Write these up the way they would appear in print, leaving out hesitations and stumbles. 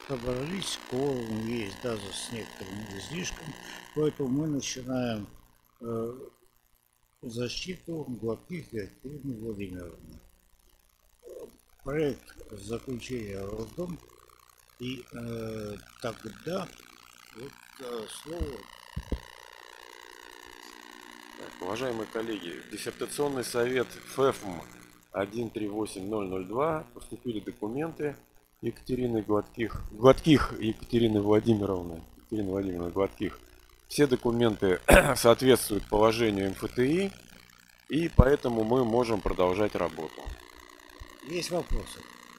собрались, кворум есть даже с некоторым излишком, поэтому мы начинаем защиту Гладких Екатерины Владимировны. Проект заключения роддом, и тогда слово. Уважаемые коллеги, диссертационный совет ФЭФМ 138002 поступили документы Екатерины Гладких Екатерины Владимировны, Гладких. Все документы соответствуют положению МФТИ, и поэтому мы можем продолжать работу. Есть вопросы?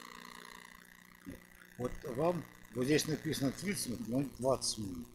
Вот вам, вот здесь написано 30 минут, но 20 минут.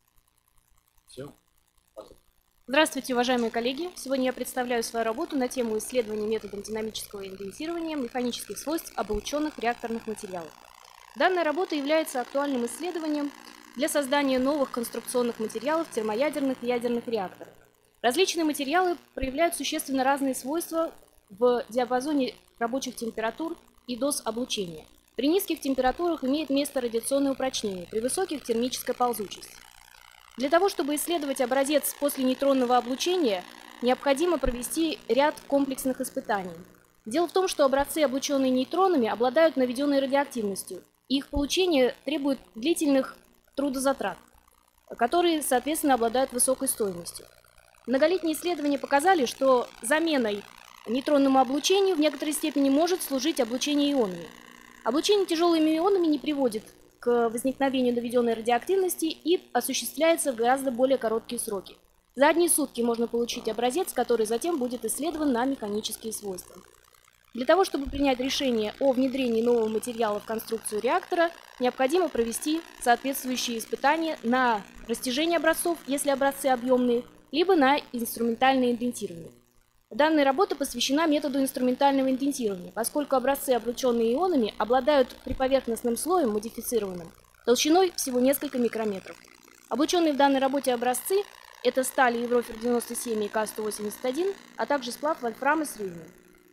Все. Здравствуйте, уважаемые коллеги! Сегодня я представляю свою работу на тему исследования методом динамического индентирования механических свойств облученных реакторных материалов. Данная работа является актуальным исследованием для создания новых конструкционных материалов термоядерных и ядерных реакторов. Различные материалы проявляют существенно разные свойства в диапазоне рабочих температур и доз облучения. При низких температурах имеет место радиационное упрочнение, при высоких – термическая ползучесть. Для того, чтобы исследовать образец после нейтронного облучения, необходимо провести ряд комплексных испытаний. Дело в том, что образцы, облученные нейтронами, обладают наведенной радиоактивностью, и их получение требует длительных трудозатрат, которые, соответственно, обладают высокой стоимостью. Многолетние исследования показали, что заменой нейтронному облучению в некоторой степени может служить облучение ионами. Облучение тяжелыми ионами не приводит к возникновению наведенной радиоактивности и осуществляется в гораздо более короткие сроки. За одни сутки можно получить образец, который затем будет исследован на механические свойства. Для того, чтобы принять решение о внедрении нового материала в конструкцию реактора, необходимо провести соответствующие испытания на растяжение образцов, если образцы объемные, либо на инструментальное индентирование. Данная работа посвящена методу инструментального индентирования, поскольку образцы, облученные ионами, обладают приповерхностным слоем, модифицированным, толщиной всего несколько микрометров. Облученные в данной работе образцы – это сталь Еврофер 97 и К181, а также сплав вольфрама с ревием.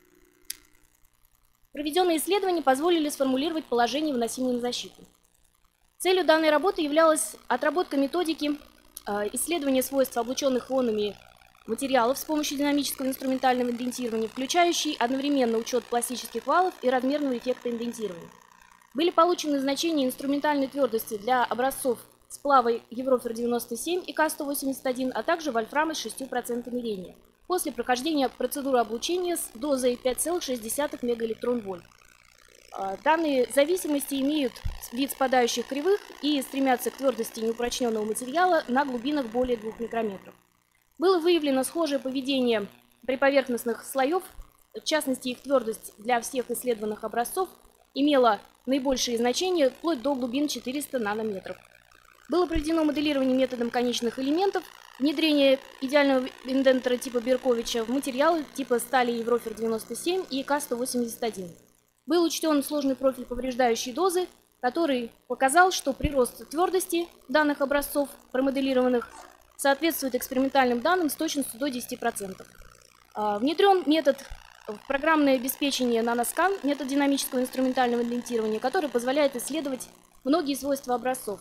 Проведенные исследования позволили сформулировать положение, выносимое на защиту. Целью данной работы являлась отработка методики исследования свойств облученных ионами материалов с помощью динамического инструментального индентирования, включающий одновременно учет пластических валов и размерного эффекта индентирования. Были получены значения инструментальной твердости для образцов сплава Еврофер 97 и К181, а также вольфрама с 6% рения, после прохождения процедуры облучения с дозой 5,6 мегаэлектрон-вольт. Данные зависимости имеют вид спадающих кривых и стремятся к твердости неупрочненного материала на глубинах более 2 микрометров. Было выявлено схожее поведение приповерхностных слоев, в частности, их твердость для всех исследованных образцов имела наибольшие значения вплоть до глубин 400 нанометров. Было проведено моделирование методом конечных элементов, внедрение идеального индентера типа Берковича в материалы типа стали Еврофер 97 и К181. Был учтен сложный профиль повреждающей дозы, который показал, что прирост твердости данных образцов, промоделированных, соответствует экспериментальным данным с точностью до 10%. Внедрен метод в программное обеспечение NanoScan, метод динамического инструментального индентирования, который позволяет исследовать многие свойства образцов.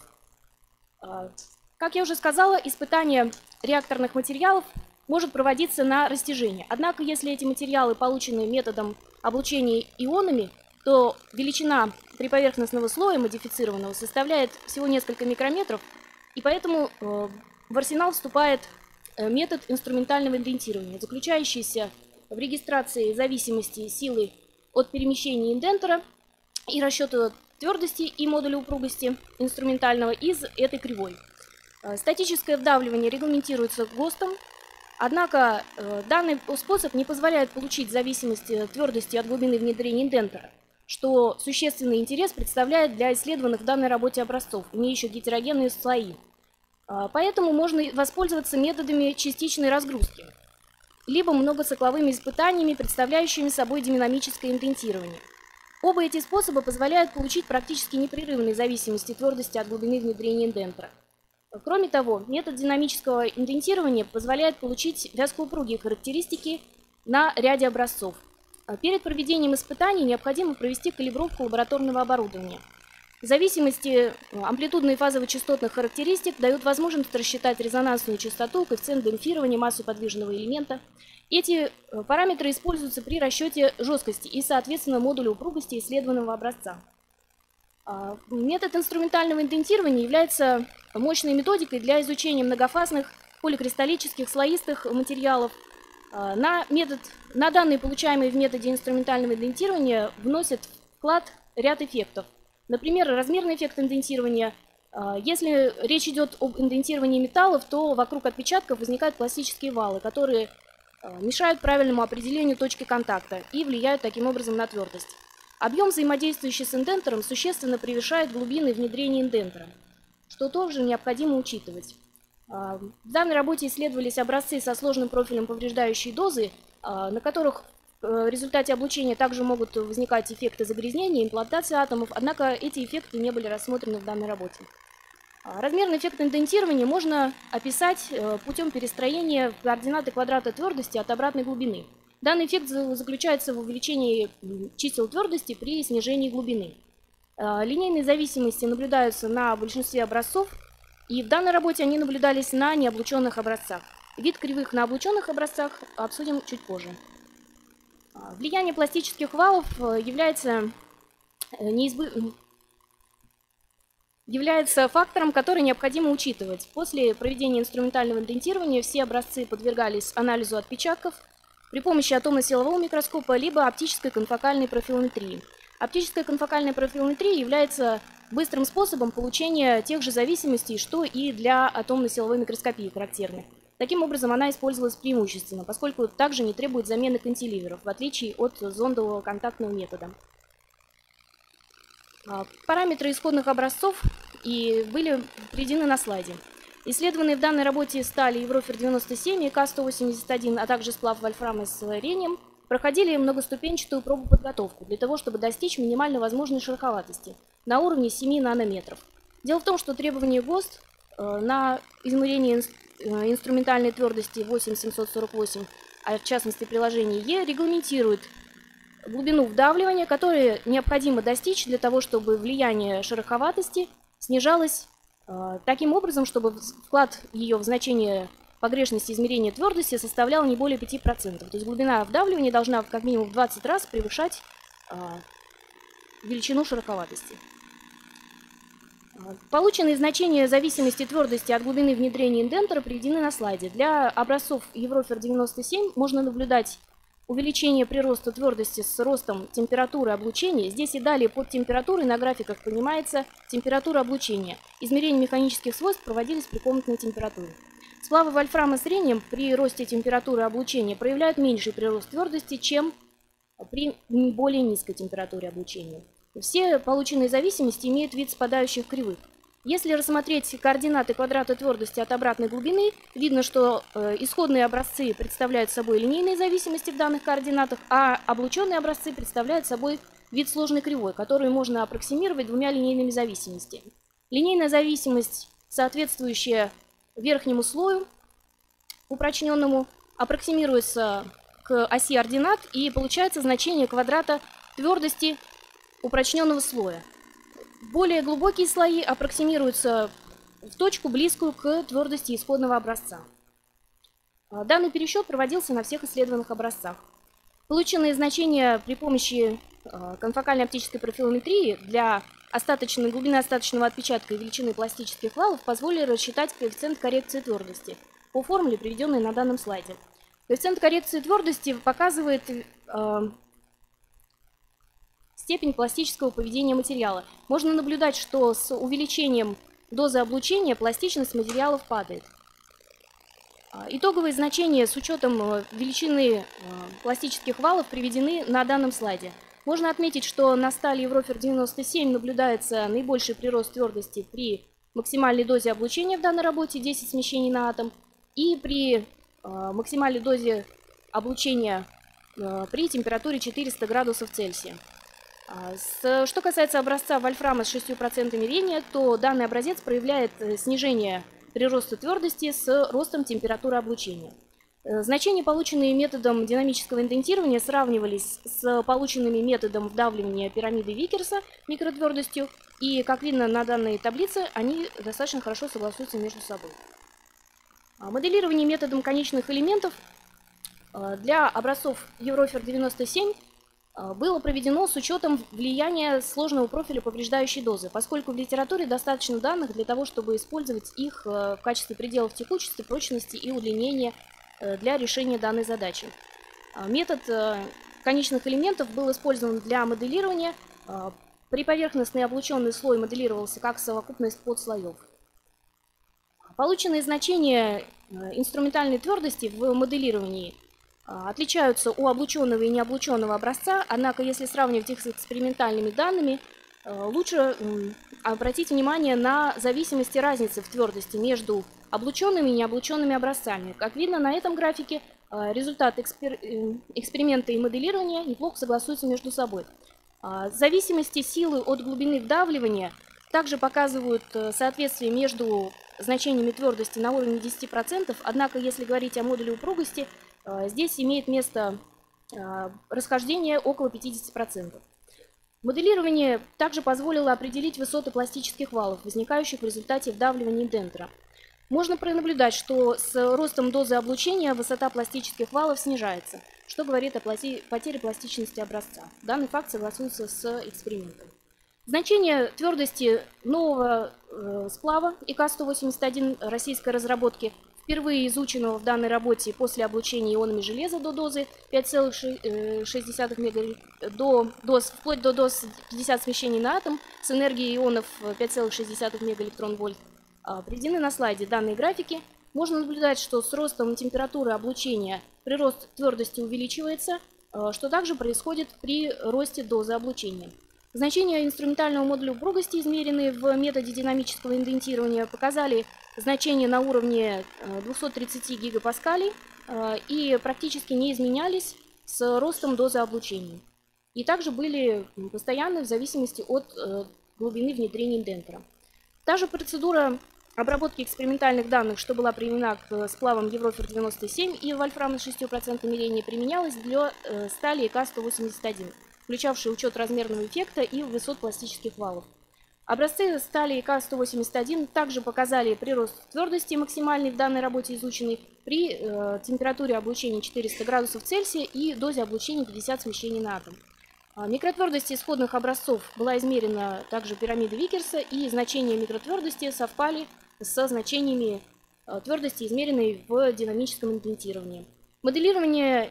Как я уже сказала, испытание реакторных материалов может проводиться на растяжение. Однако, если эти материалы получены методом облучения ионами, то величина приповерхностного слоя модифицированного составляет всего несколько микрометров, и поэтому в арсенал вступает метод инструментального индентирования, заключающийся в регистрации зависимости силы от перемещения индентера и расчета твердости и модуля упругости инструментального из этой кривой. Статическое вдавливание регламентируется ГОСТом, однако данный способ не позволяет получить зависимость твердости от глубины внедрения индентера, что существенный интерес представляет для исследованных в данной работе образцов, имеющих гетерогенные слои. Поэтому можно воспользоваться методами частичной разгрузки, либо многоцикловыми испытаниями, представляющими собой динамическое индентирование. Оба эти способа позволяют получить практически непрерывные зависимости твердости от глубины внедрения индентера. Кроме того, метод динамического индентирования позволяет получить вязкоупругие характеристики на ряде образцов. Перед проведением испытаний необходимо провести калибровку лабораторного оборудования. Зависимости амплитудной и фазово-частотных характеристик дают возможность рассчитать резонансную частоту, коэффициент демпфирования, массу подвижного элемента. Эти параметры используются при расчете жесткости и, соответственно, модуля упругости исследованного образца. Метод инструментального индентирования является мощной методикой для изучения многофазных поликристаллических слоистых материалов. На данные, получаемые в методе инструментального индентирования, вносят вклад ряд эффектов. Например, размерный эффект индентирования. Если речь идет об индентировании металлов, то вокруг отпечатков возникают пластические валы, которые мешают правильному определению точки контакта и влияют таким образом на твердость. Объем, взаимодействующий с индентером, существенно превышает глубины внедрения индентера, что тоже необходимо учитывать. В данной работе исследовались образцы со сложным профилем повреждающей дозы, на которых в результате облучения также могут возникать эффекты загрязнения, имплантации атомов, однако эти эффекты не были рассмотрены в данной работе. Размерный эффект индентирования можно описать путем перестроения координаты квадрата твердости от обратной глубины. Данный эффект заключается в увеличении чисел твердости при снижении глубины. Линейные зависимости наблюдаются на большинстве образцов, и в данной работе они наблюдались на необлученных образцах. Вид кривых на облученных образцах обсудим чуть позже. Влияние пластических валов является фактором, который необходимо учитывать. После проведения инструментального индентирования все образцы подвергались анализу отпечатков при помощи атомно-силового микроскопа либо оптической конфокальной профилометрии. Оптическая конфокальная профилометрия является быстрым способом получения тех же зависимостей, что и для атомно-силовой микроскопии характерны. Таким образом, она использовалась преимущественно, поскольку также не требует замены кантиливеров, в отличие от зондового контактного метода. Параметры исходных образцов были приведены на слайде. Исследованные в данной работе стали Еврофер-97 и К-181, а также сплав вольфрама с рением, проходили многоступенчатую пробу подготовку для того, чтобы достичь минимально возможной шероховатости на уровне 7 нанометров. Дело в том, что требования ГОСТ на измерение инструментальной твердости 8748, а в частности приложение Е, регламентирует глубину вдавливания, которую необходимо достичь для того, чтобы влияние шероховатости снижалось таким образом, чтобы вклад ее в значение погрешности измерения твердости составлял не более 5%. То есть глубина вдавливания должна как минимум в 20 раз превышать величину шероховатости. Полученные значения зависимости твердости от глубины внедрения индентера приведены на слайде. Для образцов Еврофер-97 можно наблюдать увеличение прироста твердости с ростом температуры облучения. Здесь и далее под температурой на графиках понимается температура облучения. Измерения механических свойств проводились при комнатной температуре. Сплавы вольфрама с рением при росте температуры облучения проявляют меньший прирост твердости, чем при более низкой температуре облучения. Все полученные зависимости имеют вид спадающих кривых. Если рассмотреть координаты квадрата твердости от обратной глубины, видно, что исходные образцы представляют собой линейные зависимости в данных координатах, а облученные образцы представляют собой вид сложной кривой, которую можно аппроксимировать двумя линейными зависимостями. Линейная зависимость, соответствующая верхнему слою упрочненному, аппроксимируется к оси ординат и получается значение квадрата твердости упрочненного слоя. Более глубокие слои аппроксимируются в точку, близкую к твердости исходного образца. Данный пересчет проводился на всех исследованных образцах. Полученные значения при помощи конфокальной оптической профилометрии для глубины остаточного отпечатка и величины пластических валов позволили рассчитать коэффициент коррекции твердости по формуле, приведенной на данном слайде. Коэффициент коррекции твердости показывает степень пластического поведения материала. Можно наблюдать, что с увеличением дозы облучения пластичность материалов падает. Итоговые значения с учетом величины пластических валов приведены на данном слайде. Можно отметить, что на стали Еврофер-97 наблюдается наибольший прирост твердости при максимальной дозе облучения в данной работе 10 смещений на атом и при максимальной дозе облучения при температуре 400 градусов Цельсия. Что касается образца вольфрама с 6% рения, то данный образец проявляет снижение прироста твердости с ростом температуры облучения. Значения, полученные методом динамического индентирования, сравнивались с полученными методом вдавливания пирамиды Виккерса микротвердостью, и, как видно на данной таблице, они достаточно хорошо согласуются между собой. Моделирование методом конечных элементов для образцов Еврофер 97 было проведено с учетом влияния сложного профиля повреждающей дозы, поскольку в литературе достаточно данных для того, чтобы использовать их в качестве пределов текучести, прочности и удлинения для решения данной задачи. Метод конечных элементов был использован для моделирования. Приповерхностный облученный слой моделировался как совокупность подслоев. Полученные значения инструментальной твердости в моделировании отличаются у облученного и необлученного образца, однако если сравнивать их с экспериментальными данными, лучше обратить внимание на зависимости разницы в твердости между облученными и необлученными образцами. Как видно на этом графике, результаты эксперимента и моделирования неплохо согласуются между собой. Зависимости силы от глубины вдавливания также показывают соответствие между значениями твердости на уровне 10%, однако если говорить о модуле упругости, здесь имеет место расхождение около 50%. Моделирование также позволило определить высоты пластических валов, возникающих в результате вдавливания индентера. Можно пронаблюдать, что с ростом дозы облучения высота пластических валов снижается, что говорит о потере пластичности образца. Данный факт согласуется с экспериментом. Значение твердости нового сплава ИК-181 российской разработки, впервые изученного в данной работе после облучения ионами железа до дозы 5,6 мега, вплоть до доз 50 смещений на атом с энергией ионов 5,6 мегаэлектрон-вольт, приведены на слайде данные графики. Можно наблюдать, что с ростом температуры облучения прирост твердости увеличивается, что также происходит при росте дозы облучения. Значения инструментального модуля упругости, измеренные в методе динамического индентирования, показали значения на уровне 230 гигапаскалей и практически не изменялись с ростом дозы облучения. И также были постоянны в зависимости от глубины внедрения индентера. Та же процедура обработки экспериментальных данных, что была применена к сплавам Еврофер 97 и вольфрам с 6% рения, применялась для стали ИК-181, включавшей учет размерного эффекта и высот пластических валов. Образцы стали ИК-181 также показали прирост твердости максимальный в данной работе изученный при температуре облучения 400 градусов Цельсия и дозе облучения 50 смещений на атом. Микротвердость исходных образцов была измерена также пирамидой Виккерса, и значения микротвердости совпали со значениями твердости, измеренной в динамическом индентировании. Моделирование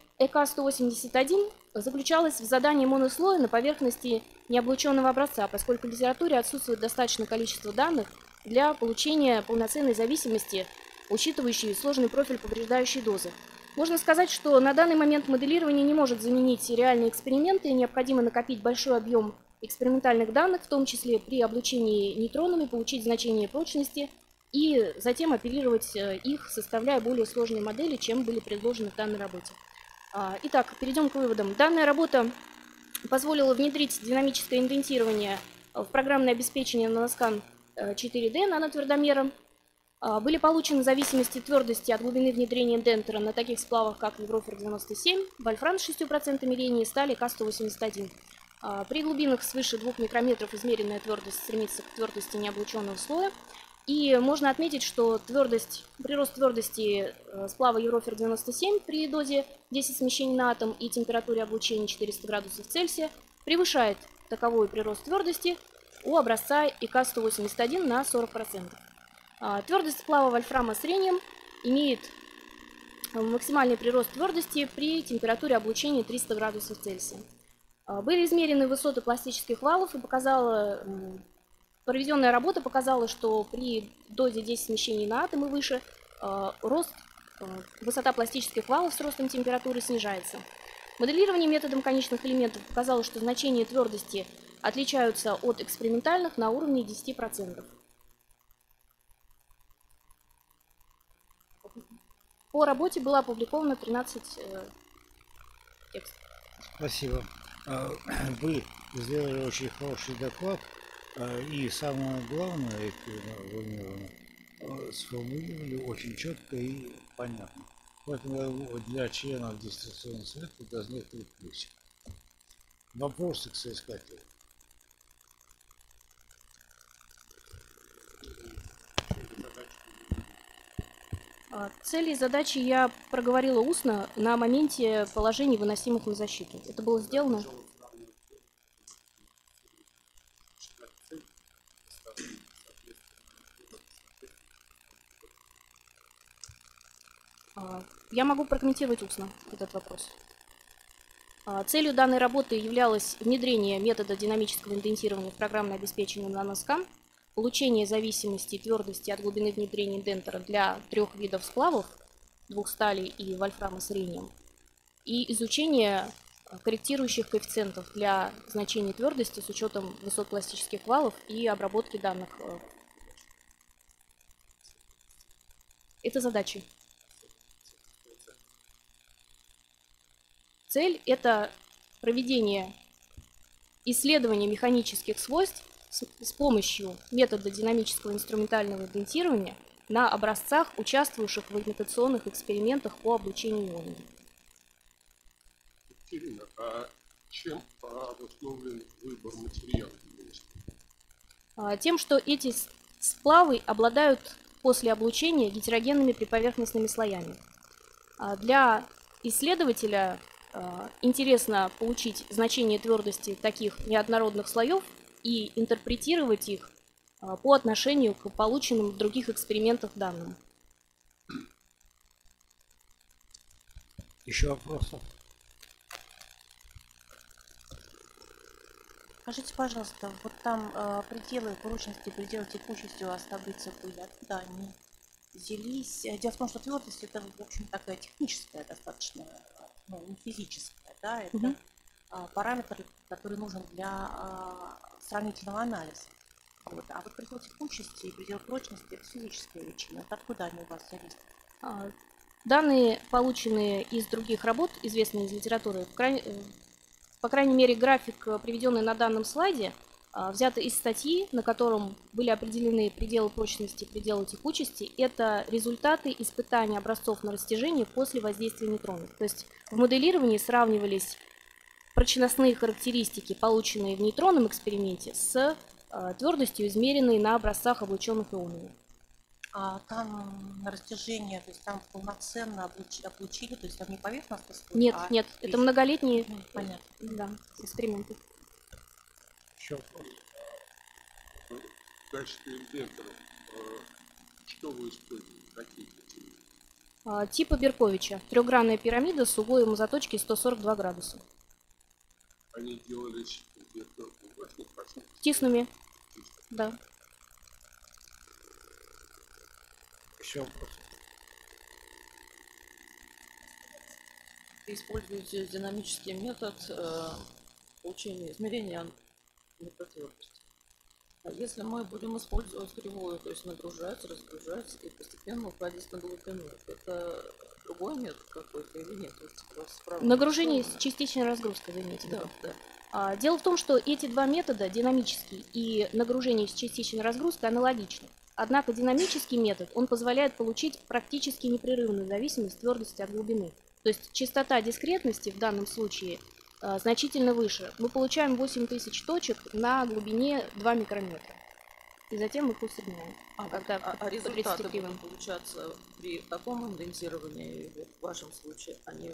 ЭК-181 заключалось в задании монослоя на поверхности необлученного образца, поскольку в литературе отсутствует достаточное количество данных для получения полноценной зависимости, учитывающей сложный профиль повреждающей дозы. Можно сказать, что на данный момент моделирование не может заменить реальные эксперименты, и необходимо накопить большой объем экспериментальных данных, в том числе при облучении нейтронами, получить значение прочности и затем оперировать их, составляя более сложные модели, чем были предложены в данной работе. Итак, перейдем к выводам. Данная работа позволила внедрить динамическое индентирование в программное обеспечение NanoScan 4D нанотвердомером. Были получены зависимости твердости от глубины внедрения индентера на таких сплавах, как Еврофер 97, вольфрам с 6% рения и стали ИК-181. При глубинах свыше 2 микрометров измеренная твердость стремится к твердости необлученного слоя. И можно отметить, что прирост твердости сплава Еврофер 97 при дозе 10 смещений на атом и температуре облучения 400 градусов Цельсия превышает таковой прирост твердости у образца ИК-181 на 40%. Твердость сплава вольфрама с рением имеет максимальный прирост твердости при температуре облучения 300 градусов Цельсия. Были измерены высоты пластических валов, и проведенная работа показала, что при дозе 10 смещений на атом и выше высота пластических валов с ростом температуры снижается. Моделирование методом конечных элементов показало, что значения твердости отличаются от экспериментальных на уровне 10%. По работе было опубликовано 13 текстов. Спасибо. Вы сделали очень хороший доклад, и самое главное, вы сформулировали очень четко и понятно. Поэтому для членов дистанционного совета должны открыть плюсик. Вопросы к соискателю. Цели и задачи я проговорила устно на моменте положений, выносимых на защиту. Это было сделано? Я могу прокомментировать устно этот вопрос. Целью данной работы являлось внедрение метода динамического индентирования в программное обеспечение NanoScan, получение зависимости и твердости от глубины внедрения индентера для 3 видов сплавов, 2 сталей и вольфрама с рением, и изучение корректирующих коэффициентов для значения твердости с учетом высот пластических валов и обработки данных. Это задачи. Цель – это проведение исследования механических свойств с помощью метода динамического инструментального индентирования на образцах, участвующих в имитационных экспериментах по облучению ионами. Екатерина, а чем обусловлен выбор материала? Тем, что эти сплавы обладают после облучения гетерогенными приповерхностными слоями. Для исследователя интересно получить значение твердости таких неоднородных слоев и интерпретировать их по отношению к полученным в других экспериментах данным. Еще вопросы? Скажите, пожалуйста, вот там пределы прочности, пределы текучести у вас в таблице были, откуда они взялись? Дело в том, что твердость это, в общем, такая техническая достаточно, ну, не физическая, да, это параметр, который нужен для сравнительного анализа. Вот. А вот предел текучести и предел прочности это физическая величина. Вот откуда они у вас взялись? Данные, полученные из других работ, известные из литературы, по крайней мере, график, приведенный на данном слайде, взят из статьи, на котором были определены пределы прочности и пределы текучести. Это результаты испытаний образцов на растяжение после воздействия нейтронов. То есть в моделировании сравнивались прочностные характеристики, полученные в нейтронном эксперименте, с твердостью, измеренной на образцах, облученных ионами. А там на растяжение, то есть там полноценно облучили, то есть там не поверхностный слой? Нет, нет, это многолетние понятно. Да, эксперименты. Еще вопросы? В качестве индентеров что вы используете? Какие критерии? Типа Берковича. Трехгранная пирамида с углом заточки 142 градуса. Они делались где-то в влажных процентах? Тиснуми. Да. Еще вопросы? Используете динамический метод получения измерения микротвердости. А если мы будем использовать кривую, то есть нагружать, разгружать и постепенно уходить на глубину, это другой метод какой-то или нет? Нагружение с частичной разгрузкой, вы имеете в виду? Да. Дело в том, что эти два метода, динамический и нагружение с частичной разгрузкой, аналогичны. Однако динамический метод, он позволяет получить практически непрерывную зависимость твердости от глубины. То есть частота дискретности в данном случае значительно выше. Мы получаем 8000 точек на глубине 2 микрометра. И затем их усредняем. А результаты будут получаться при таком индентировании, в вашем случае, они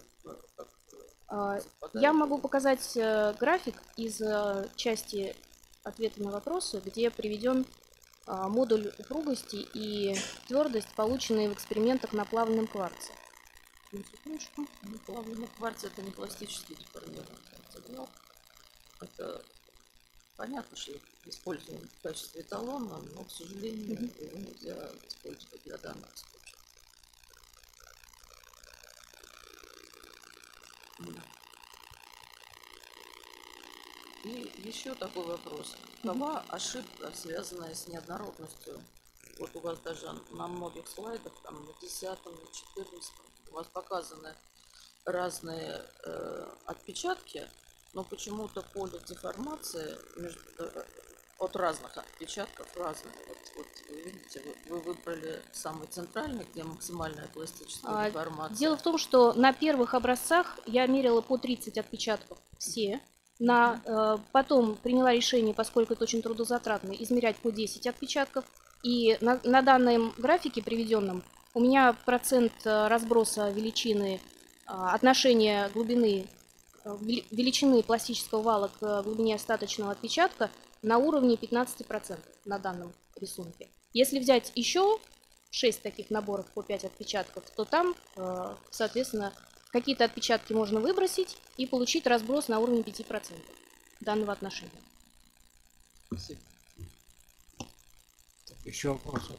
Я могу показать график из части ответа на вопросы, где приведен модуль упругости и твердость, полученные в экспериментах на плавленном кварце. Плавленый кварц это не пластический деформированный материал. Это понятно, что используем в качестве эталона, но, к сожалению, его нельзя использовать для данных случаев. И еще такой вопрос. Какова ошибка, связанная с неоднородностью? Вот у вас даже на многих слайдах, там на 10-м, на 14-м, у вас показаны разные отпечатки, но почему-то поле деформации от разных отпечатков разные. Вот вы видите, вы выбрали самый центральный, где максимальная пластическая деформация. Дело в том, что на первых образцах я мерила по 30 отпечатков все. Потом приняла решение, поскольку это очень трудозатратно, измерять по 10 отпечатков. И на данном графике приведенном у меня процент разброса величины, отношения глубины, величины пластического вала к глубине остаточного отпечатка на уровне 15% на данном рисунке. Если взять еще 6 таких наборов по 5 отпечатков, то там, соответственно, какие-то отпечатки можно выбросить и получить разброс на уровне 5% данного отношения. Так, еще вопросы?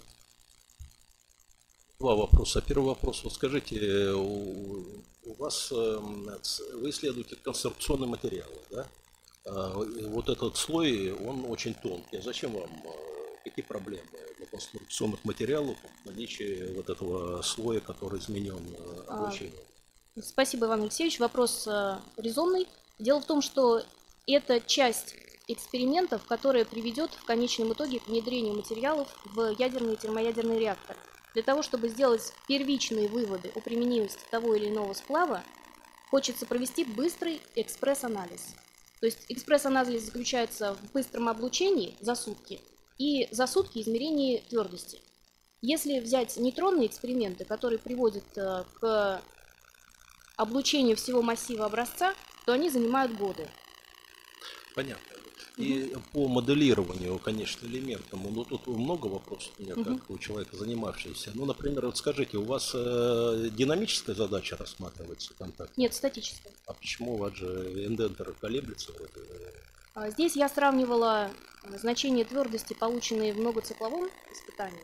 Два вопроса. Первый вопрос. Вот скажите, у вас вы исследуете конструкционные материалы, да? Вот этот слой, он очень тонкий. А зачем вам какие проблемы для конструкционных материалов в наличии вот этого слоя, который изменен облучением? Спасибо, Иван Алексеевич. Вопрос резонный. Дело в том, что это часть экспериментов, которая приведет в конечном итоге к внедрению материалов в ядерные и термоядерные реакторы. Для того, чтобы сделать первичные выводы о применимости того или иного сплава, хочется провести быстрый экспресс-анализ. То есть экспресс-анализ заключается в быстром облучении за сутки и за сутки измерении твердости. Если взять нейтронные эксперименты, которые приводят к облучению всего массива образца, то они занимают годы. Понятно. И по моделированию, конечно, элементам, ну тут много вопросов у меня, как у человека занимавшегося. Ну, например, вот скажите, у вас динамическая задача рассматривается в контакте? Нет, статическая. А почему у вас же индентер колеблется? Здесь я сравнивала значения твердости, полученные в многоцикловом испытании,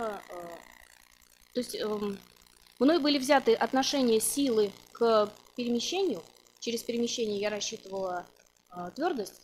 то есть мной были взяты отношения силы к перемещению. Через перемещение я рассчитывала твердость.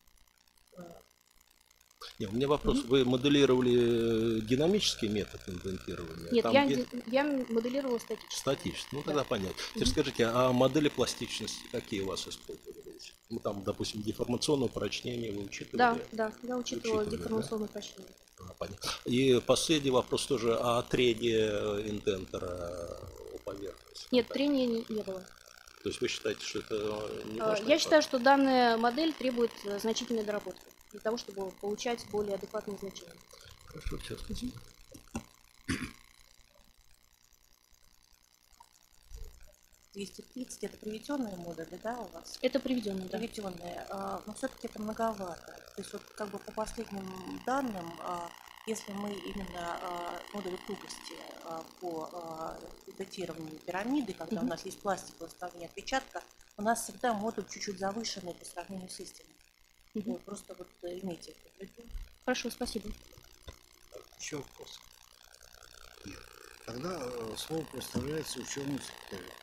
Нет, у меня вопрос. Вы моделировали динамический метод индентирования? Нет, Там я моделировала статически. статически. Ну, Да. тогда понятно. Теперь скажите, а модели пластичности какие у вас использовались? Ну, там, допустим, деформационное упрочнение вы учитывали? Да, я учитывала Учитывали, деформационное упрочнение. Понятно. И последний вопрос тоже о треде индентера у поверхности. Нет, трения не было. То есть вы считаете, что это не важно? Я считаю, что данная модель требует значительной доработки для того, чтобы получать более адекватные значения. Хорошо, все, спасибо. 230 это приведенные модули, да, у вас? Это приведенные, да. Приведенные, но все-таки это многовато. То есть вот как бы по последним данным, если мы именно модуль упругости по датированию пирамиды, когда у нас есть пластиковое составление отпечатка, у нас всегда модуль чуть-чуть завышенный по сравнению с истинным. Вот, просто вот имейте это в виду. Хорошо, спасибо. Еще вопрос? Нет. Тогда слово представляется ученому секретарю.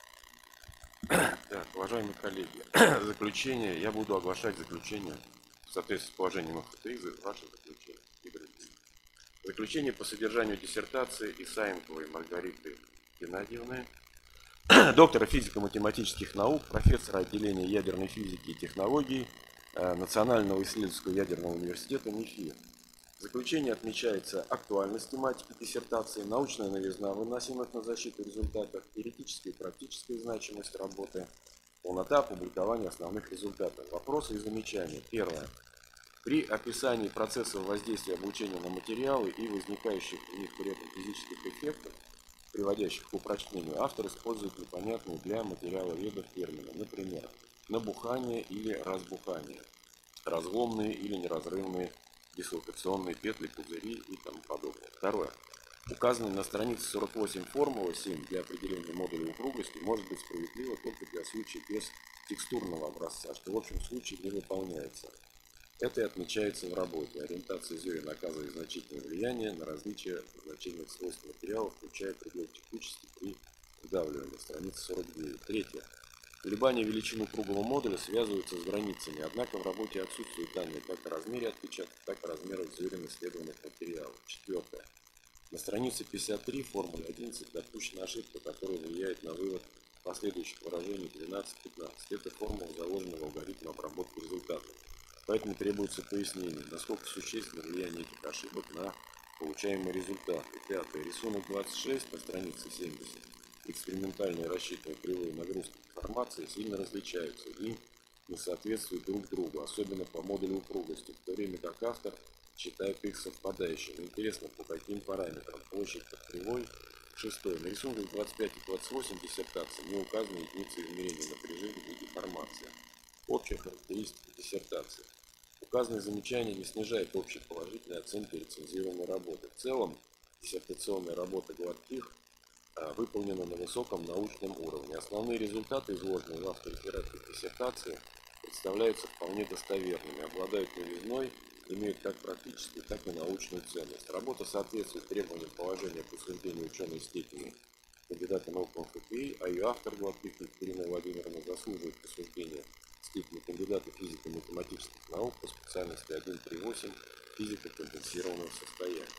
Так, уважаемые коллеги, заключение, я буду оглашать заключение в соответствии с положением ФТИ, ваше заключение. Заключение по содержанию диссертации Исаенковой Маргариты Геннадьевны, доктора физико-математических наук, профессора отделения ядерной физики и технологий Национального исследовательского ядерного университета МИФИ. В заключении отмечается актуальность тематики диссертации, научная новизна выносимых на защиту результатов, теоретическая и практическая значимость работы, полнота опубликования основных результатов. Вопросы и замечания. Первое. При описании процессов воздействия облучения на материалы и возникающих в них при этом физических эффектов, приводящих к упрочнению, автор использует непонятные для материаловедов термины, например, набухание или разбухание, разломные или неразрывные дислокационные петли, пузыри и тому подобное. Второе. Указанная на странице 48 формула 7 для определения модуля упругости может быть справедлива только для случая без текстурного образца, что в общем случае не выполняется. Это и отмечается в работе. Ориентация зерен оказывает значительное влияние на различия значительных свойств материала, включая предел текучести при вдавливании. Страница 49. Третье. Колебания величин упругого модуля связываются с границами, однако в работе отсутствуют данные как о размере отпечатков, так и о размерах зерен исследованных материалов. Четвертое. На странице 53 формулы 11 допущена ошибка, которая влияет на вывод последующих выражений 12-15. Эта формула заложена в алгоритм обработки результатов. Поэтому требуется пояснение, насколько существенно влияние этих ошибок на получаемый результат. И пятое. Рисунок 26 на странице 70. Экспериментальные рассчитанные кривые нагрузки информации сильно различаются и не соответствуют друг другу, особенно по модулю упругости, в то время как автор считает их совпадающими. Интересно, по каким параметрам. Площадь под кривой. Шестое. На рисунках 25 и 28 диссертации не указаны единицы измерения напряжения и деформации. Общая характеристика диссертации. Указанные замечания не снижают общей положительной оценки рецензированной работы. В целом, диссертационная работа Гладких выполнена на высоком научном уровне. Основные результаты, изложенные в автореферате диссертации, представляются вполне достоверными, обладают новизной, имеют как практическую, так и научную ценность. Работа соответствует требованиям положения по утверждению ученой степени кандидата наук МФТИ, а ее автор Гладких Екатерина Владимировна заслуживает присуждения степени кандидата физико-математических наук по специальности 138 физика конденсированного состояния.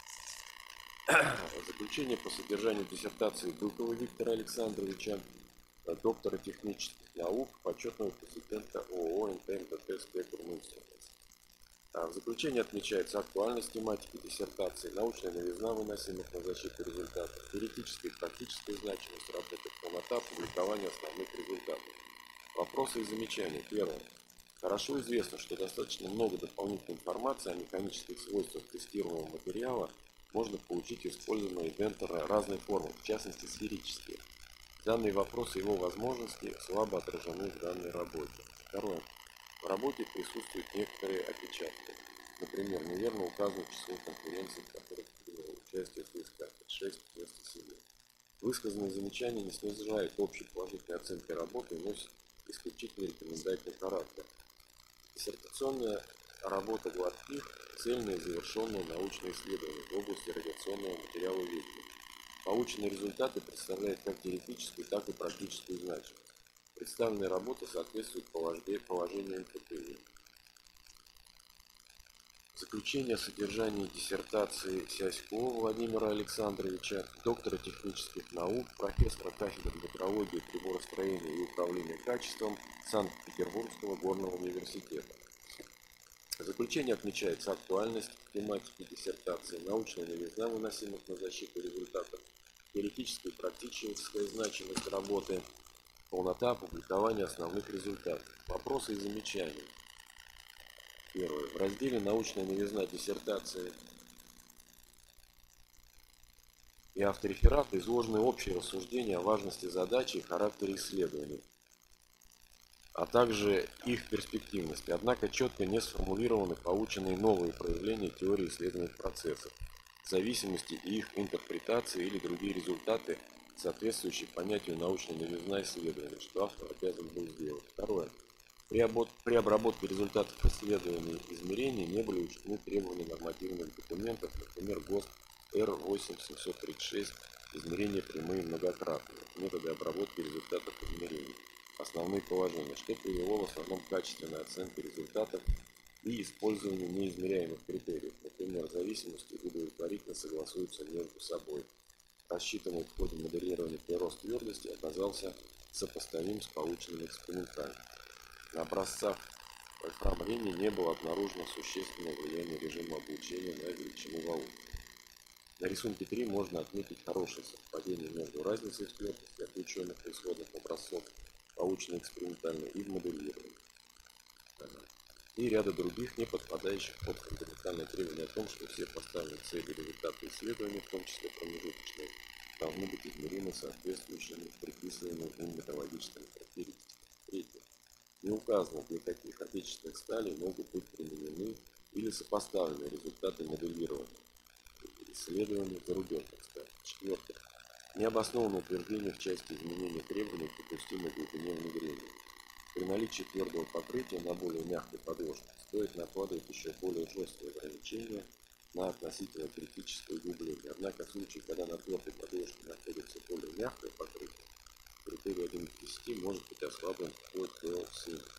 Заключение по содержанию диссертации Быкова Виктора Александровича, доктора технических наук, почетного президента ООО НТМТТ «Спектрум Инструментс». В заключении отмечается актуальность тематики диссертации, научная новизна, выносимых на защиту результатов, теоретическая и практическая значимость работы, полнота публикования основных результатов. Вопросы и замечания. Первое. Хорошо известно, что достаточно много дополнительной информации о механических свойствах тестируемого материала можно получить, используя идентора разной формы, в частности сферические. Данные вопросы и его возможности слабо отражены в данной работе. Второе. В работе присутствуют некоторые опечатки. Например, неверно указано число конференций, в которых приняло участие соискатель 6 вместо 7. Высказанные замечания не снижают общей положительной оценки работы и носят исключительно рекомендательный характер. Диссертационная работа Гладких – цельное и завершенное научное исследование в области радиационного материала ведения. Полученные результаты представляют как теоретическую, так и практическую значимость. Представленная работа соответствует положению МФТИ. Заключение о содержании диссертации Сяськова Владимира Александровича, доктора технических наук, профессора кафедры метрологии, приборостроения и управления качеством Санкт-Петербургского горного университета. В заключении отмечается актуальность тематики диссертации, научная новизна, выносимых на защиту результатов, теоретическая и практическая значимость работы, полнота опубликования основных результатов. Вопросы и замечания. Первое. В разделе «Научная новизна диссертации» и автореферата изложены общие рассуждения о важности задачи и характере исследований, а также их перспективности. Однако четко не сформулированы полученные новые проявления теории исследовательных процессов, зависимости и их интерпретации или другие результаты, соответствующие понятию научная новизна исследования, что автор обязан был сделать. Второе. При обработке результатов исследований и измерений не были учтены требования нормативных документов, например, ГОСТ Р8736, измерения прямые и многократные, методы обработки результатов измерений, основные положения, что привело в основном к качественной оценке результатов и использованию неизмеряемых критериев, например, зависимости удовлетворительно согласуются между собой. Рассчитанный в ходе моделирования прирост твердости оказался сопоставим с полученным экспериментально. На образцах вольфрам-линии не было обнаружено существенное влияние режима облучения на величину волн. На рисунке 3 можно отметить хорошее совпадение между разницей в твердости отвлеченных исходных образцов, полученных экспериментально, и в моделировании. И ряда других, не подпадающих под фундаментальное требование о том, что все поставленные цели и результаты исследования, в том числе промежуточные, должны быть измеримы соответствующими приписываемым им методологическим характеристикам. Третье. Не указано, для каких отечественных сталей могут быть применены или сопоставлены результаты моделирования исследований зарубежных сталей. Четвертое. Необоснованное утверждение в части изменения требований к допустимой глубине внедрения. При наличии твердого покрытия на более мягкой подложке стоит накладывать еще более жесткие ограничения на относительно критическое углубление. Однако в случае, когда на твердой подложке находится более мягкое покрытие, критерий 1 к 10 может быть ослаблен вплоть до 7 к 10.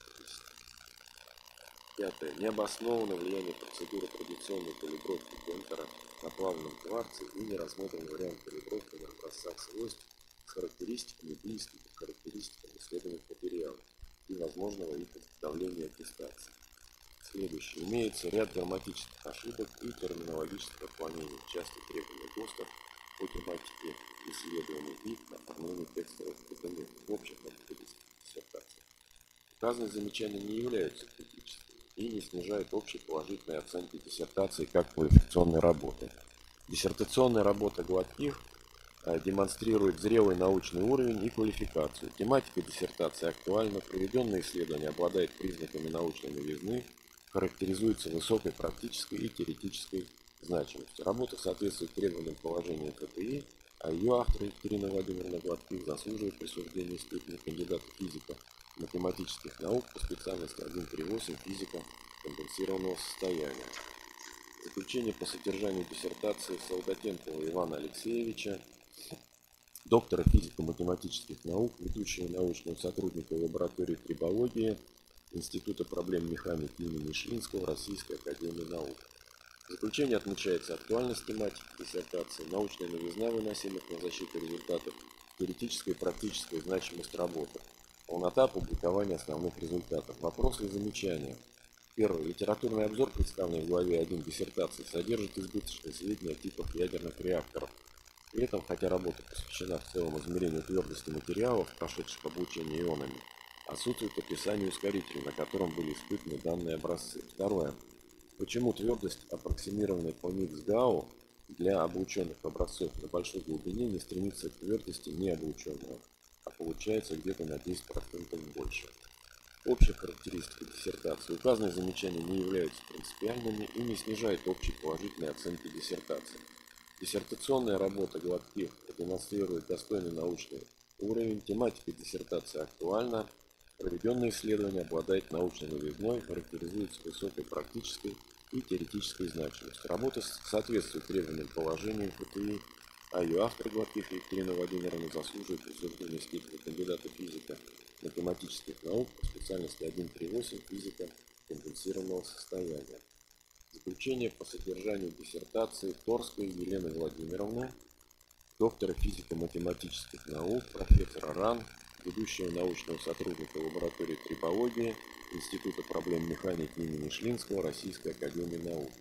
Пятое. Необоснованное влияние процедуры традиционной калибровки Бентера на плавленном кварце и не рассмотрен вариант калибровки на образцах свойств с характеристиками, близкими к характеристикам исследованных материалов и возможного их изготовления аттестации. Следующее. Имеется ряд грамматических ошибок и терминологических отклонений, часто требования ГОСТов по тематике исследований и оформлению текстовых документов в общих методических диссертациях. Указанные замечания не являются критическими и не снижают общей положительной оценки диссертации как квалификационной работы. Диссертационная работа Гладких демонстрирует зрелый научный уровень и квалификацию. Тематика диссертации актуальна, проведенное исследование обладает признаками научной новизны, характеризуется высокой практической и теоретической значимостью. Работа соответствует требованиям положения КПИ, а ее автор Екатерина Владимировна Гладких заслуживает присуждения степени кандидата физико-математических наук по специальности 138 физика конденсированного состояния. Заключение по содержанию диссертации Солдатенкова Ивана Алексеевича, доктора физико-математических наук, ведущего научного сотрудника лаборатории трибологии Института проблем механики имени Шлинского Российской академии наук. В заключение отмечается актуальность тематики диссертации, научная новизна выносимых на защиту результатов, теоретическая и практическая значимость работы, полнота публикования основных результатов. Вопросы и замечания. Первый. Литературный обзор, представленный в главе 1 диссертации, содержит избыточные сведения о типах ядерных реакторов. При этом, хотя работа посвящена в целом измерению твердости материалов, прошедших обучение ионами, отсутствует описание ускорителя, на котором были испытаны данные образцы. Второе. Почему твердость, аппроксимированная по МИКС-ГАУ для облученных образцов на большой глубине, не стремится к твердости необлученного, а получается где-то на 10% больше. Общая характеристика диссертации. Указанные замечания не являются принципиальными и не снижают общей положительной оценки диссертации. Диссертационная работа Гладких демонстрирует достойный научный уровень, тематика диссертации актуальна, проведенное исследование обладает научной новизной, характеризуется высокой практической и теоретической значимостью. Работа соответствует требованиям положения ФТИ, а ее автор Гладких Екатерина Владимировна заслуживает присуждения степени кандидата физико-математических наук по специальности 138 физика конденсированного состояния. Заключение по содержанию диссертации Торской Елены Владимировны, доктора физико-математических наук, профессора РАН, ведущего научного сотрудника лаборатории трибологии Института проблем механики имени Шлинского Российской академии наук.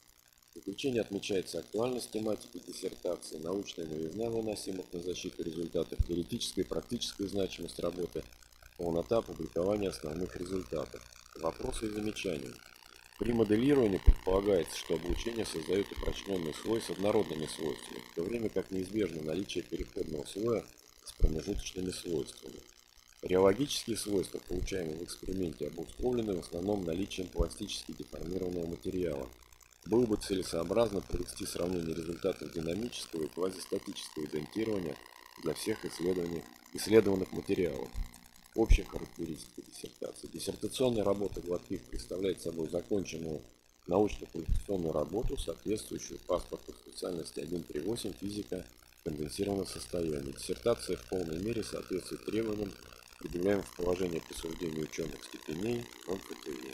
В заключение отмечается актуальность тематики диссертации, научная новизна выносимых на защиту результатов, теоретическая и практическая значимость работы, полнота публикования основных результатов. Вопросы и замечания. При моделировании предполагается, что облучение создает упрочненный слой с однородными свойствами, в то время как неизбежно наличие переходного слоя с промежуточными свойствами. Реологические свойства, получаемые в эксперименте, обусловлены в основном наличием пластически деформированного материала. Было бы целесообразно провести сравнение результатов динамического и квазистатического идентирования для всех исследованных материалов. Общая характеристика диссертации. Диссертационная работа Гладких представляет собой законченную научно-квалификационную работу, соответствующую паспорту специальности 138 физика конденсированного состояния. Диссертация в полной мере соответствует требованиям, предъявляемым в положении присуждения ученых степеней ОНКТИ.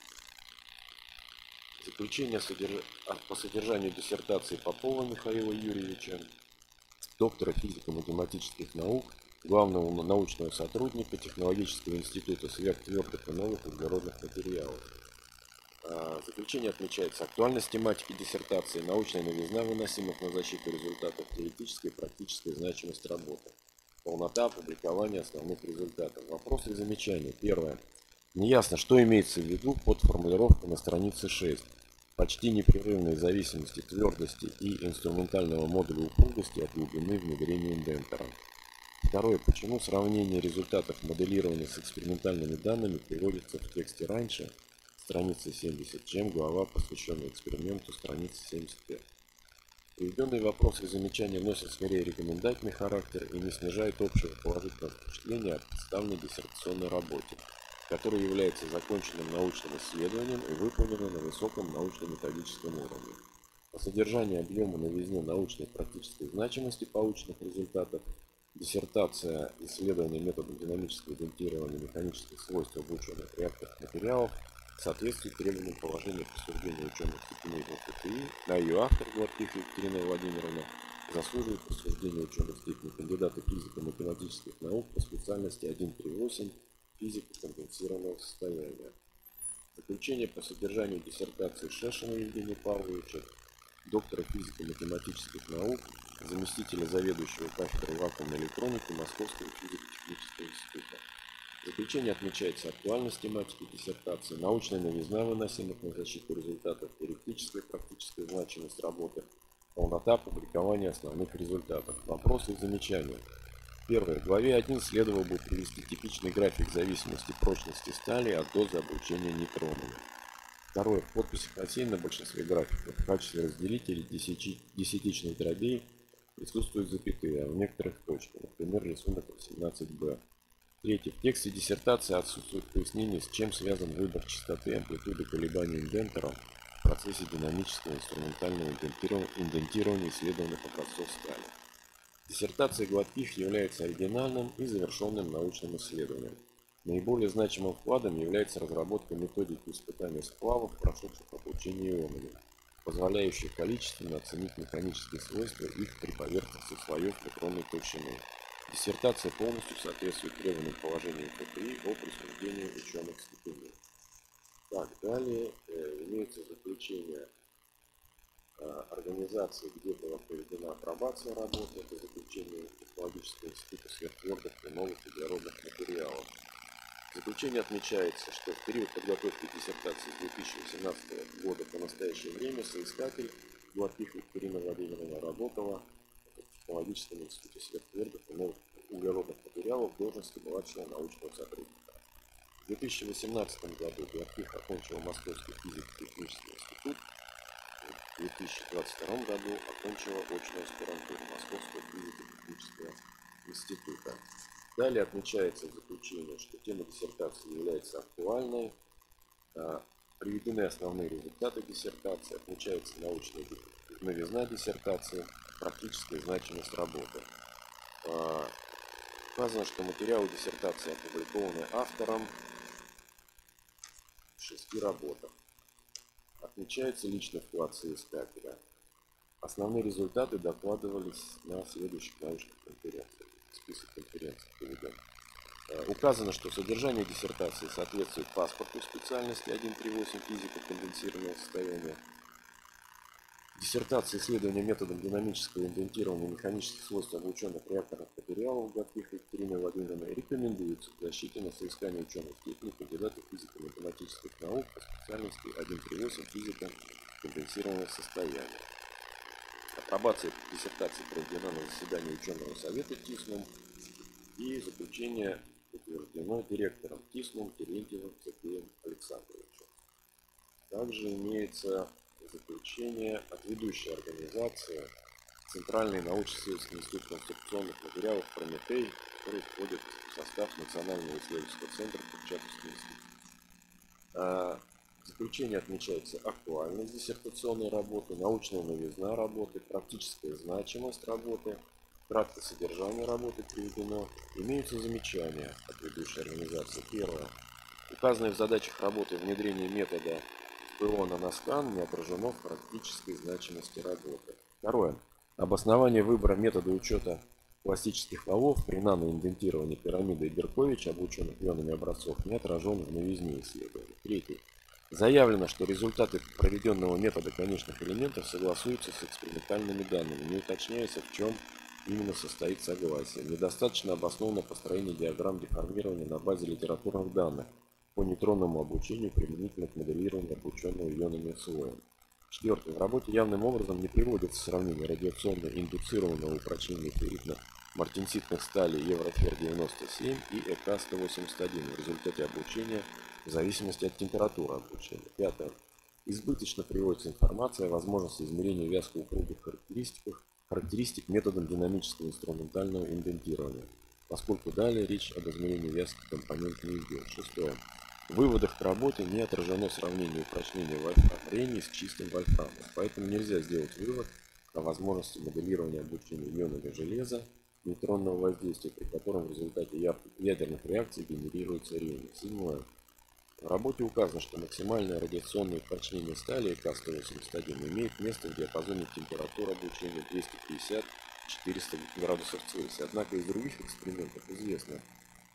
Заключение по содержанию диссертации Попова Михаила Юрьевича, доктора физико-математических наук, главного научного сотрудника Технологического института сверхтвердых и новых углеродных материалов. Заключение отмечается актуальность тематики диссертации, научная новизна выносимых на защиту результатов, теоретическая и практическая значимость работы, полнота опубликования основных результатов. Вопросы и замечания. Первое. Неясно, что имеется в виду под формулировкой на странице 6. Почти непрерывной зависимости твердости и инструментального модуля упругости от глубины внедрения индентера. Второе. Почему сравнение результатов моделирования с экспериментальными данными приводится в тексте раньше, страница 70, чем глава, посвященная эксперименту, страница 75. Приведенные вопросы и замечания носят скорее рекомендательный характер и не снижают общего положительного впечатления от представленной диссертационной работе, которая является законченным научным исследованием и выполнена на высоком научно-методическом уровне. По содержанию, объему, новизне научной и практической значимости полученных результатов диссертация исследования методом динамического идентирования механических свойств облученных реакторных материалов соответствует требованиям положения присуждения ученых степеней ОКТИ, а ее автор Гладких Екатерина Владимировна заслуживает присуждения ученых степени кандидата физико-математических наук по специальности 138 физика конденсированного состояния. Заключение по содержанию диссертации Шешина Евгения Павловича, доктора физико-математических наук, заместителя заведующего кафедрой вакуумной электроники Московского физико-технического института. Заключение отмечается актуальность тематики диссертации, научная новизна выносимых на защиту результатов, теоретическая и практическая значимость работы, полнота публикования основных результатов. Вопросы и замечания. Первое. В главе 1 следовало бы привести типичный график зависимости прочности стали от дозы облучения нейтронами. Второе. В подписях осей на большинстве графиков в качестве разделителей десятичных дробей присутствуют запятые, а в некоторых точки, например, рисунок 18b. Третье. В тексте диссертации отсутствует пояснение, с чем связан выбор частоты и амплитуды колебаний индентеров в процессе динамического инструментального индентирования исследованных образцов стали. Диссертация Гладких является оригинальным и завершенным научным исследованием. Наиболее значимым вкладом является разработка методики испытания сплавов, прошедших облучение ионами, позволяющих количественно оценить механические свойства их при поверхности слоев нейтронной толщины. Диссертация полностью соответствует требованиям положения КПИ о присуждении ученых стипендий. Так, далее имеется заключение организации, где была проведена апробация работы, это заключение Технологического института сверхтвердых и новых углеродных материалов. В заключении отмечается, что в период подготовки диссертации с 2018 года по настоящее время соискатель Гладких Екатерина Владимировна работала в Технологическом институте сверхтвердых и новых углеродных материалов в должности младшего научного сотрудника. В 2018 году Гладких окончила Московский физико-технический институт. В 2022 году окончила очную аспирантуру Московского физико-технического института. Далее отмечается в заключении, что тема диссертации является актуальной, приведены основные результаты диссертации, отмечается научная новизна диссертации, практическая значимость работы. Указано, что материалы диссертации опубликованы автором в 6 работах. Отмечается личный вклад соискателя. Основные результаты докладывались на следующих научных конференциях. Список конференций приведен. Указано, что содержание диссертации соответствует паспорту специальности 138 физика конденсированного состояния. Диссертация исследования методом динамического индентирования механических свойств облученных реакторных материалов Гладких Екатерины Владимировны рекомендуется к защите на соискание ученой степени кандидата физико-математических наук по специальности 138 физика конденсированного состояния. Апробация диссертации проведена на заседании ученого совета ТИСНУМ, и заключение утверждено директором ТИСНУМ Терентьевым Сергеем Александровичем. Также имеется заключение от ведущей организации Центральный научно-исследовательский институт конструкционных материалов «Прометей», который входит в состав Национального исследовательского центра Курчатовский институт. В заключении отмечается актуальность диссертационной работы, научная новизна работы, практическая значимость работы, краткое содержание работы приведено. Имеются замечания от ведущей организации. Первое. Указанное в задачах работы внедрение метода ПО на наскан не отражено в практической значимости работы. Второе. Обоснование выбора метода учета пластических валов при наноиндентировании пирамиды Берковича, облученных ионами образцов, не отражен в новизне исследования. Третье. Заявлено, что результаты проведенного метода конечных элементов согласуются с экспериментальными данными, не уточняется, в чем именно состоит согласие. Недостаточно обосновано построение диаграмм деформирования на базе литературных данных по нейтронному облучению применительно к моделированию облученного ионами слоя. Четвертое. В работе явным образом не приводится сравнение радиационно индуцированного упрочнения ферритно-мартенситных сталей Еврофер-97 и ЭК-181 в результате облучения в зависимости от температуры облучения. Пятое. Избыточно приводится информация о возможности измерения вязко-упругих характеристик методом динамического инструментального индентирования, поскольку далее речь об измерении вязких компонент не идет. Шестое. В выводах к работе не отражено сравнение упрочнения вольфрам-рений с чистым вольфрамом, поэтому нельзя сделать вывод о возможности моделирования облучения ионами железа нейтронного воздействия, при котором в результате ядерных реакций генерируется рений. Седьмое. В работе указано, что максимальное радиационное упрочнение стали ЭК-181 имеет место в диапазоне температур облучения 250-400 градусов Цельсия. Однако из других экспериментов известно,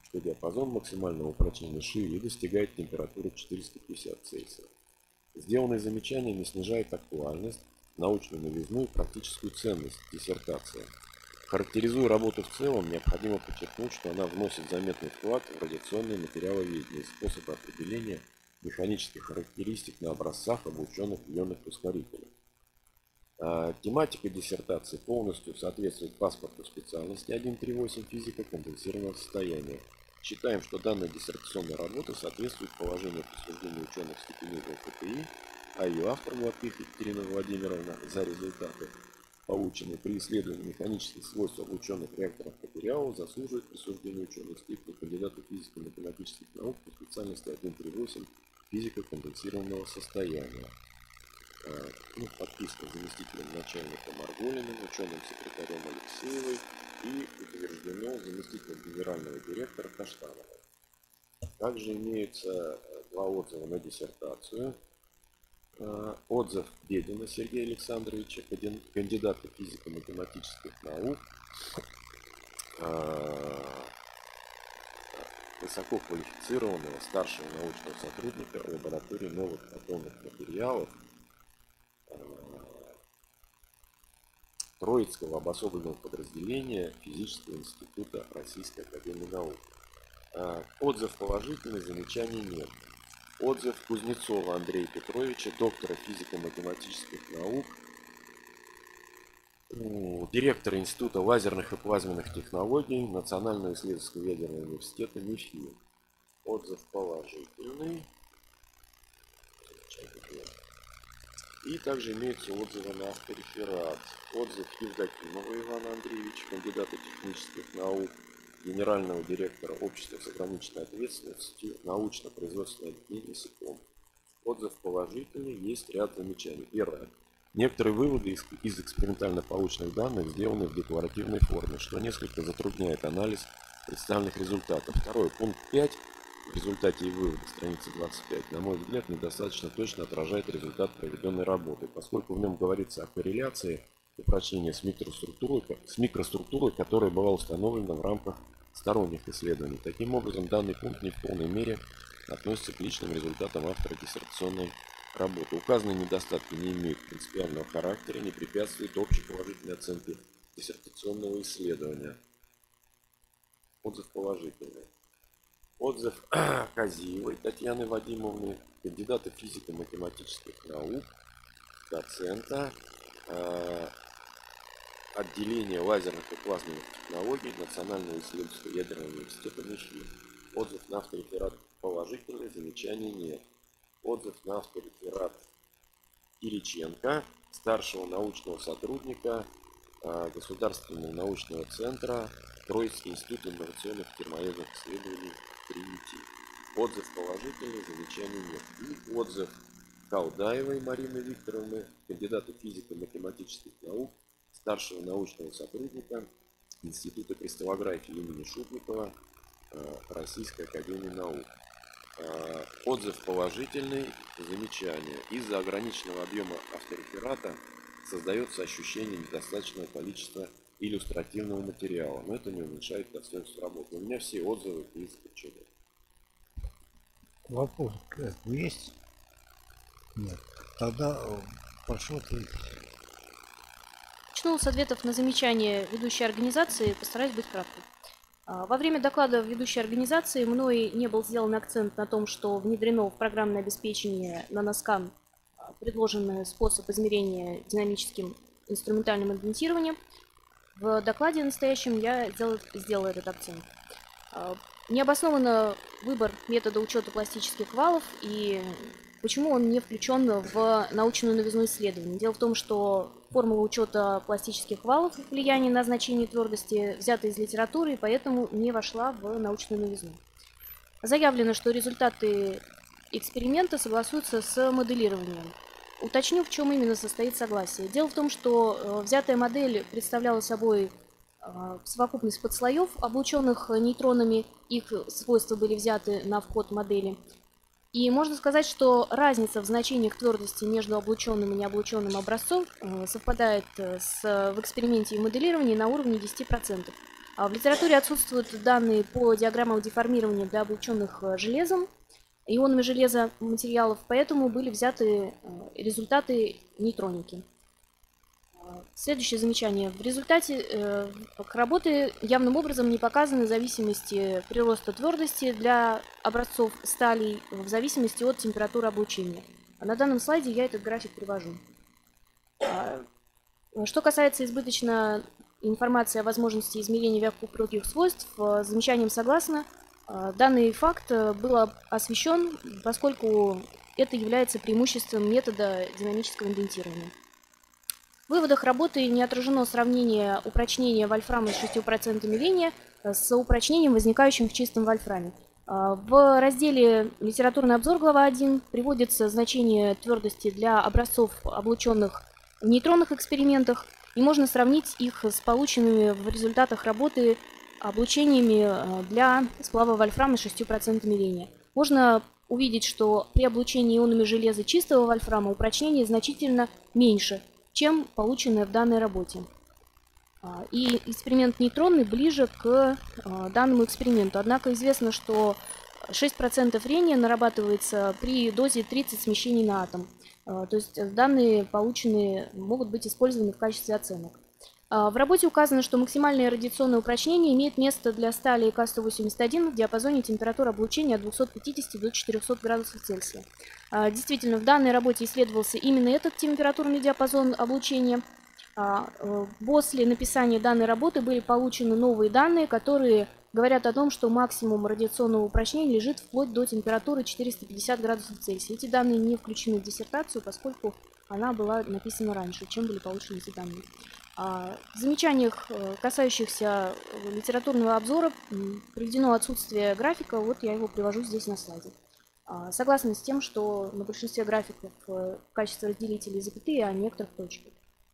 что диапазон максимального упрочнения шире и достигает температуры 450 Цельсия. Сделанные замечания не снижают актуальность, научную новизну и практическую ценность диссертации. Характеризуя работу в целом, необходимо подчеркнуть, что она вносит заметный вклад в радиационное материаловедение и способы определения механических характеристик на образцах облученных ионных ускорителей. Тематика диссертации полностью соответствует паспорту специальности 1.3.8 физика конденсированного состояния. Считаем, что данная диссертационная работа соответствует положению присуждения ученых степеней ВКТИ, а ее автор Гладких Екатерина Владимировна за результаты, полученные при исследовании механических свойств облученных реакторов материалов, заслуживает присуждения ученых степени кандидата физико-математических наук по специальности 1.3.8 физика конденсированного состояния. Подписка заместителем начальника Марголиным, ученым секретарем Алексеевой и утверждено заместителем генерального директора Каштановой. Также имеются два отзыва на диссертацию. Отзыв Бедина Сергея Александровича, кандидата физико-математических наук, высококвалифицированного старшего научного сотрудника лаборатории новых атомных материалов Троицкого обособленного подразделения Физического института Российской академии наук. Отзыв положительный, замечаний нет. Отзыв Кузнецова Андрея Петровича, доктора физико-математических наук, директора Института лазерных и плазменных технологий Национального исследовательского ядерного университета МИФИ. Отзыв положительный. И также имеются отзывы на автореферат. Отзыв Евдокимова Ивана Андреевича, кандидата технических наук, генерального директора общества с ограниченной ответственностью научно-производственной объединение СИКОМ. Отзыв положительный, есть ряд замечаний. Первое. Некоторые выводы из экспериментально полученных данных сделаны в декларативной форме, что несколько затрудняет анализ представленных результатов. Второе. Пункт 5. В результате и вывода, страница 25, на мой взгляд, недостаточно точно отражает результат проведенной работы, поскольку в нем говорится о корреляции упрочнения с микроструктурой, которая была установлена в рамках сторонних исследований. Таким образом, данный пункт не в полной мере относится к личным результатам автора диссертационной работы. Указанные недостатки не имеют принципиального характера, не препятствуют общей положительной оценке диссертационного исследования. Отзыв положительный. Отзыв Казиевой Татьяны Вадимовны, кандидата физико-математических наук, доцента отделения лазерных и плазменных технологий Национального исследовательского ядерного университета МИФИ. Отзыв на автореферат положительный, замечаний нет. Отзыв на автореферат Кириченко, старшего научного сотрудника Государственного научного центра Троицкий институт инновационных термоядерных исследований Тринити. Отзыв положительный, замечаний нет. И отзыв Калдаевой Марины Викторовны, кандидата физико-математических наук, старшего научного сотрудника Института кристаллографии имени Шутникова Российской академии наук. Отзыв положительный, замечание. Из-за ограниченного объема автореферата создается ощущение недостаточного количества иллюстративного материала, но это не уменьшает достоинство работы. У меня все отзывы и заключения. Вопрос есть? Нет. Тогда прошу ответить. Начну с ответов на замечания ведущей организации, постараюсь быть краткой. Во время доклада ведущей организации мной не был сделан акцент на том, что внедрено в программное обеспечение на NASCAM предложенный способ измерения динамическим инструментальным индентированием. В докладе настоящем я сделала этот акцент. Необоснованно выбор метода учета пластических валов и почему он не включен в научную новизну исследований. Дело в том, что формула учета пластических валов влияния на значение твердости взята из литературы и поэтому не вошла в научную новизну. Заявлено, что результаты эксперимента согласуются с моделированием. Уточню, в чем именно состоит согласие. Дело в том, что взятая модель представляла собой совокупность подслоев, облученных нейтронами, их свойства были взяты на вход модели. И можно сказать, что разница в значениях твердости между облученным и необлученным образцом совпадает в эксперименте и моделировании на уровне 10%. В литературе отсутствуют данные по диаграммам деформирования для облученных железом, ионами железа материалов, поэтому были взяты результаты нейтроники. Следующее замечание. В результате работы явным образом не показаны зависимости прироста твердости для образцов сталей в зависимости от температуры облучения. На данном слайде я этот график привожу. Что касается избыточно информации о возможности измерения мягкоупругих свойств, с замечанием согласна. Данный факт был освещен, поскольку это является преимуществом метода динамического индентирования. В выводах работы не отражено сравнение упрочнения вольфрама с 6% ления с упрочнением, возникающим в чистом вольфраме. В разделе «Литературный обзор», глава 1, приводится значение твердости для образцов, облученных в нейтронных экспериментах, и можно сравнить их с полученными в результатах работы облучениями для сплава вольфрама с 6% ления. Можно увидеть, что при облучении ионами железа чистого вольфрама упрочнение значительно меньше, чем полученное в данной работе. И эксперимент нейтронный ближе к данному эксперименту. Однако известно, что 6% рения нарабатывается при дозе 30 смещений на атом. То есть данные полученные могут быть использованы в качестве оценок. В работе указано, что максимальное радиационное упрочнение имеет место для стали К181 в диапазоне температуры облучения от 250 до 400 градусов Цельсия. Действительно, в данной работе исследовался именно этот температурный диапазон облучения. После написания данной работы были получены новые данные, которые говорят о том, что максимум радиационного упрочнения лежит вплоть до температуры 450 градусов Цельсия. Эти данные не включены в диссертацию, поскольку она была написана раньше, чем были получены эти данные. В замечаниях, касающихся литературного обзора, приведено отсутствие графика, вот я его привожу здесь на слайде. Согласна с тем, что на большинстве графиков в качестве разделителей запятые, а некоторых точки.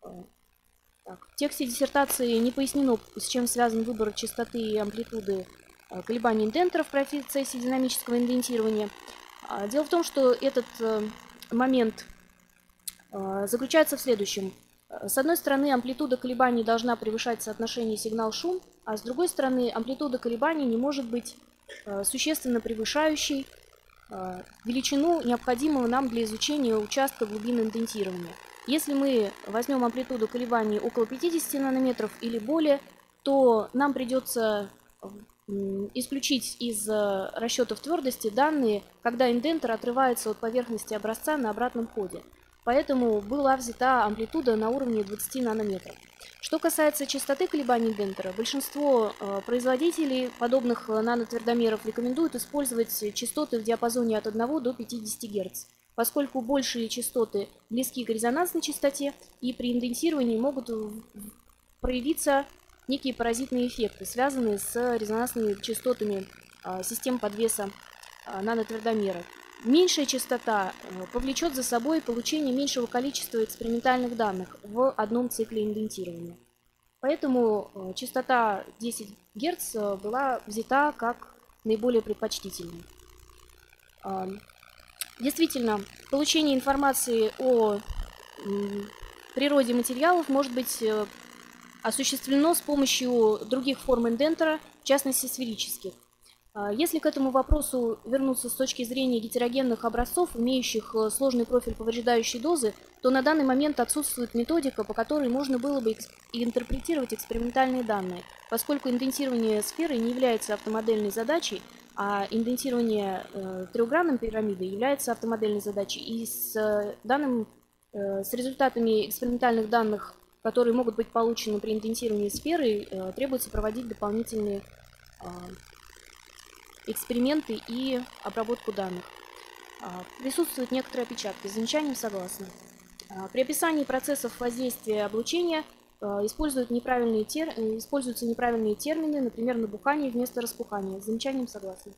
Так, в тексте диссертации не пояснено, с чем связан выбор частоты и амплитуды колебаний индентера в процессе динамического индентирования. Дело в том, что этот момент заключается в следующем. С одной стороны, амплитуда колебаний должна превышать соотношение сигнал-шум, а с другой стороны, амплитуда колебаний не может быть существенно превышающей величину, необходимую нам для изучения участка глубины индентирования. Если мы возьмем амплитуду колебаний около 50 нанометров или более, то нам придется исключить из расчетов твердости данные, когда индентер отрывается от поверхности образца на обратном ходе. Поэтому была взята амплитуда на уровне 20 нанометров. Что касается частоты колебаний индентера, большинство производителей подобных нанотвердомеров рекомендуют использовать частоты в диапазоне от 1 до 50 Гц, поскольку большие частоты близки к резонансной частоте, и при индентировании могут проявиться некие паразитные эффекты, связанные с резонансными частотами систем подвеса нанотвердомера. Меньшая частота повлечет за собой получение меньшего количества экспериментальных данных в одном цикле индентирования. Поэтому частота 10 Гц была взята как наиболее предпочтительная. Действительно, получение информации о природе материалов может быть осуществлено с помощью других форм индентера, в частности сферических. Если к этому вопросу вернуться с точки зрения гетерогенных образцов, имеющих сложный профиль повреждающей дозы, то на данный момент отсутствует методика, по которой можно было бы интерпретировать экспериментальные данные, поскольку индентирование сферы не является автомодельной задачей, а индентирование трехгранной пирамиды является автомодельной задачей. И с результатами экспериментальных данных, которые могут быть получены при индентировании сферы, требуется проводить дополнительные эксперименты и обработку данных. Присутствуют некоторые опечатки. С замечанием согласны. При описании процессов воздействия облучения используются неправильные термины, например, набухание вместо распухания. С замечанием согласны.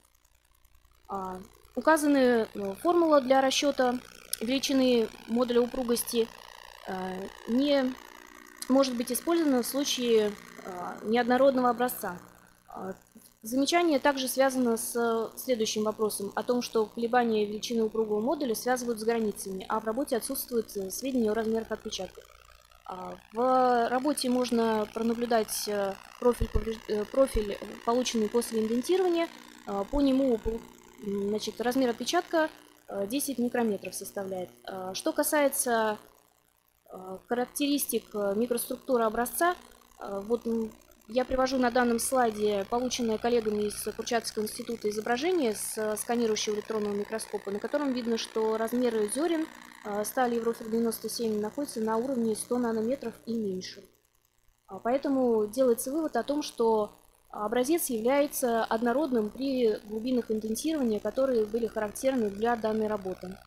Указаны формула для расчета величины модуля упругости не может быть использована в случае неоднородного образца. Замечание также связано с следующим вопросом о том, что колебания величины упругого модуля связывают с границами, а в работе отсутствуют сведения о размерах отпечатков. В работе можно пронаблюдать профиль, полученный после индентирования. По нему значит, размер отпечатка 10 микрометров составляет. Что касается характеристик микроструктуры образца, вот я привожу на данном слайде полученное коллегами из Курчатовского института изображение с сканирующего электронного микроскопа, на котором видно, что размеры зерен стали Еврофер 97 находятся на уровне 100 нанометров и меньше. Поэтому делается вывод о том, что образец является однородным при глубинах индентирования, которые были характерны для данной работы.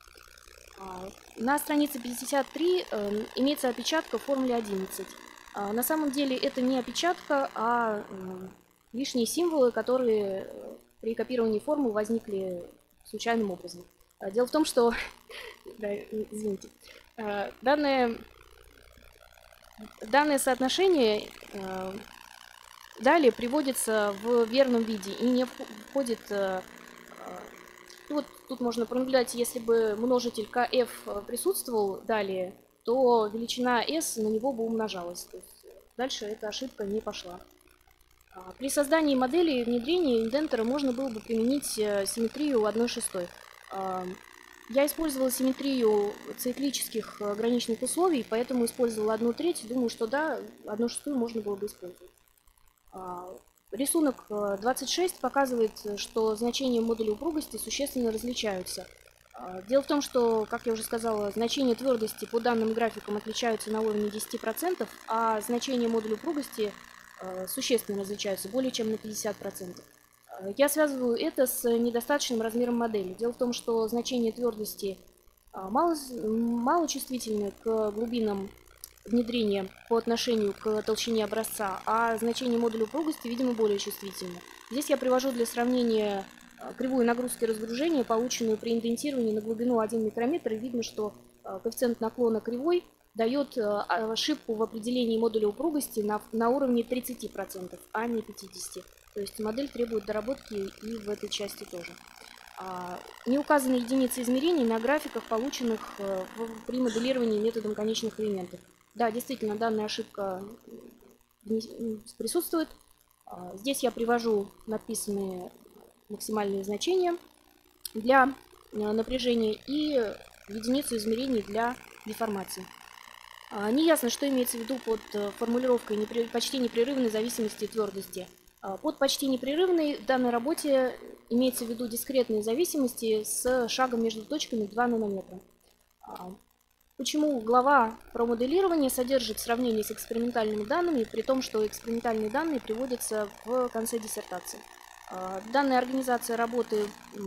На странице 53 имеется опечатка в формуле 11. На самом деле это не опечатка, а лишние символы, которые при копировании формул возникли случайным образом. Дело в том, что извините, данное соотношение далее приводится в верном виде и не входит... Вот тут можно пронаблюдать, если бы множитель kf присутствовал далее, то величина s на него бы умножалась. То есть дальше эта ошибка не пошла. При создании модели и внедрении индентера можно было бы применить симметрию 1/6. Я использовала симметрию циклических граничных условий, поэтому использовала 1/3. Думаю, что да, 1/6 можно было бы использовать. Рисунок 26 показывает, что значения модуля упругости существенно различаются. Дело в том, что, как я уже сказала, значения твердости по данным графикам отличаются на уровне 10%, а значения модуля упругости существенно различаются, более чем на 50%. Я связываю это с недостаточным размером модели. Дело в том, что значения твердости мало чувствительны к глубинам внедрения по отношению к толщине образца, а значение модуля упругости, видимо, более чувствительно. Здесь я привожу для сравнения кривую нагрузки и разгружения, полученную при индентировании на глубину 1 микрометр, и видно, что коэффициент наклона кривой дает ошибку в определении модуля упругости на уровне 30%, а не 50%. То есть модель требует доработки и в этой части тоже. Не указаны единицы измерений на графиках, полученных при моделировании методом конечных элементов. Да, действительно, данная ошибка присутствует. Здесь я привожу написанные максимальные значения для напряжения и единицу измерений для деформации. Неясно, что имеется в виду под формулировкой почти непрерывной зависимости твердости. Под почти непрерывной в данной работе имеется в виду дискретные зависимости с шагом между точками 2 нанометра. Почему глава про моделирование содержит сравнение с экспериментальными данными, при том, что экспериментальные данные приводятся в конце диссертации? Данная организация работы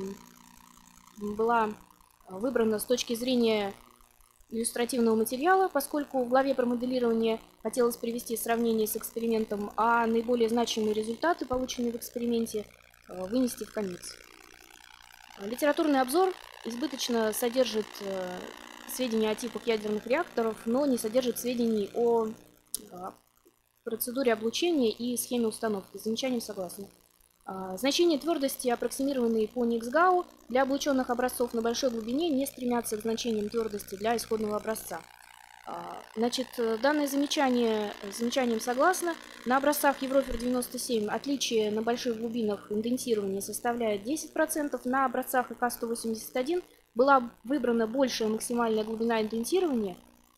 была выбрана с точки зрения иллюстративного материала, поскольку в главе про моделирование хотелось привести сравнение с экспериментом, а наиболее значимые результаты, полученные в эксперименте, вынести в конец. Литературный обзор избыточно содержит сведения о типах ядерных реакторов, но не содержит сведений о процедуре облучения и схеме установки. С замечанием согласны. Значения твердости, аппроксимированные по Никсгау, для облученных образцов на большой глубине не стремятся к значениям твердости для исходного образца. Значит, данное замечанием согласно. На образцах Еврофер 97 отличие на больших глубинах индентирования составляет 10%, на образцах ИК-181 была выбрана большая максимальная глубина индентирования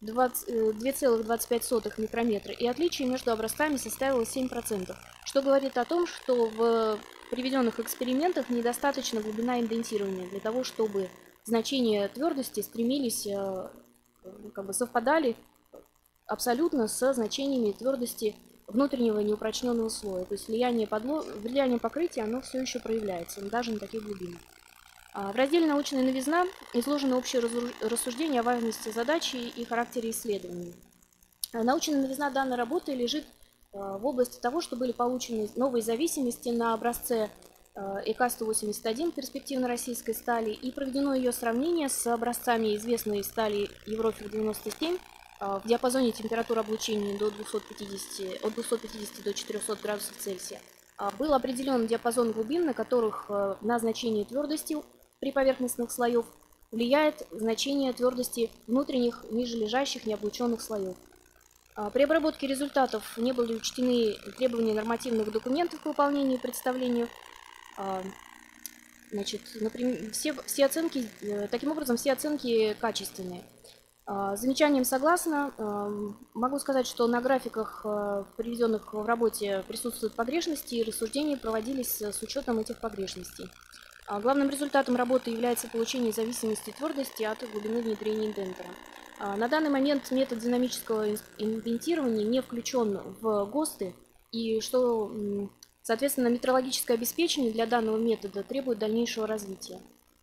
2,25 микрометра, и отличие между образцами составило 7%, что говорит о том, что в приведенных экспериментах недостаточно глубина индентирования для того, чтобы значения твердости стремились, совпадали абсолютно со значениями твердости внутреннего неупрочненного слоя. То есть влияние покрытия оно все еще проявляется, даже на таких глубинах. В разделе «Научная новизна» изложено общее рассуждение о важности задачи и характере исследований. Научная новизна данной работы лежит в области того, что были получены новые зависимости на образце ИК-181 перспективно российской стали, и проведено ее сравнение с образцами известной стали Еврофер 97 в диапазоне температуры облучения от 250 до 400 градусов Цельсия. Был определен диапазон глубин, на которых на значение твердости при поверхностных слоев влияет значение твердости внутренних нижележащих необлученных слоев. При обработке результатов не были учтены требования нормативных документов к выполнению и представлению. Значит, например, все оценки, таким образом, все оценки качественные. С замечанием согласна. Могу сказать, что на графиках, приведенных в работе, присутствуют погрешности, и рассуждения проводились с учетом этих погрешностей. Главным результатом работы является получение зависимости твердости от глубины внедрения индентера. На данный момент метод динамического индентирования не включен в ГОСТы, и что, соответственно, метрологическое обеспечение для данного метода требует дальнейшего развития.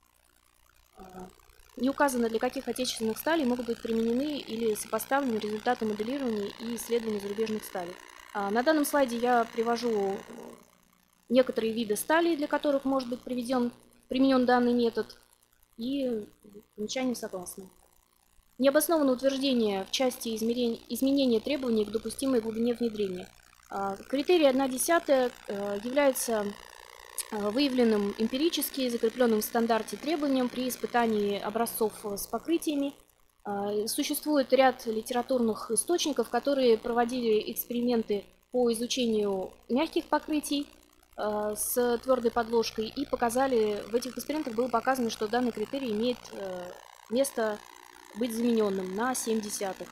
Не указано, для каких отечественных сталей могут быть применены или сопоставлены результаты моделирования и исследований зарубежных сталей. На данном слайде я привожу некоторые виды сталей, для которых может быть применен данный метод, и замечанием согласны. Необоснованное утверждение в части изменения требований к допустимой глубине внедрения. Критерий 1/10 является выявленным эмпирически, закрепленным в стандарте требованием при испытании образцов с покрытиями. Существует ряд литературных источников, которые проводили эксперименты по изучению мягких покрытий с твердой подложкой и показали, в этих экспериментах было показано, что данный критерий имеет место быть замененным на 0,7.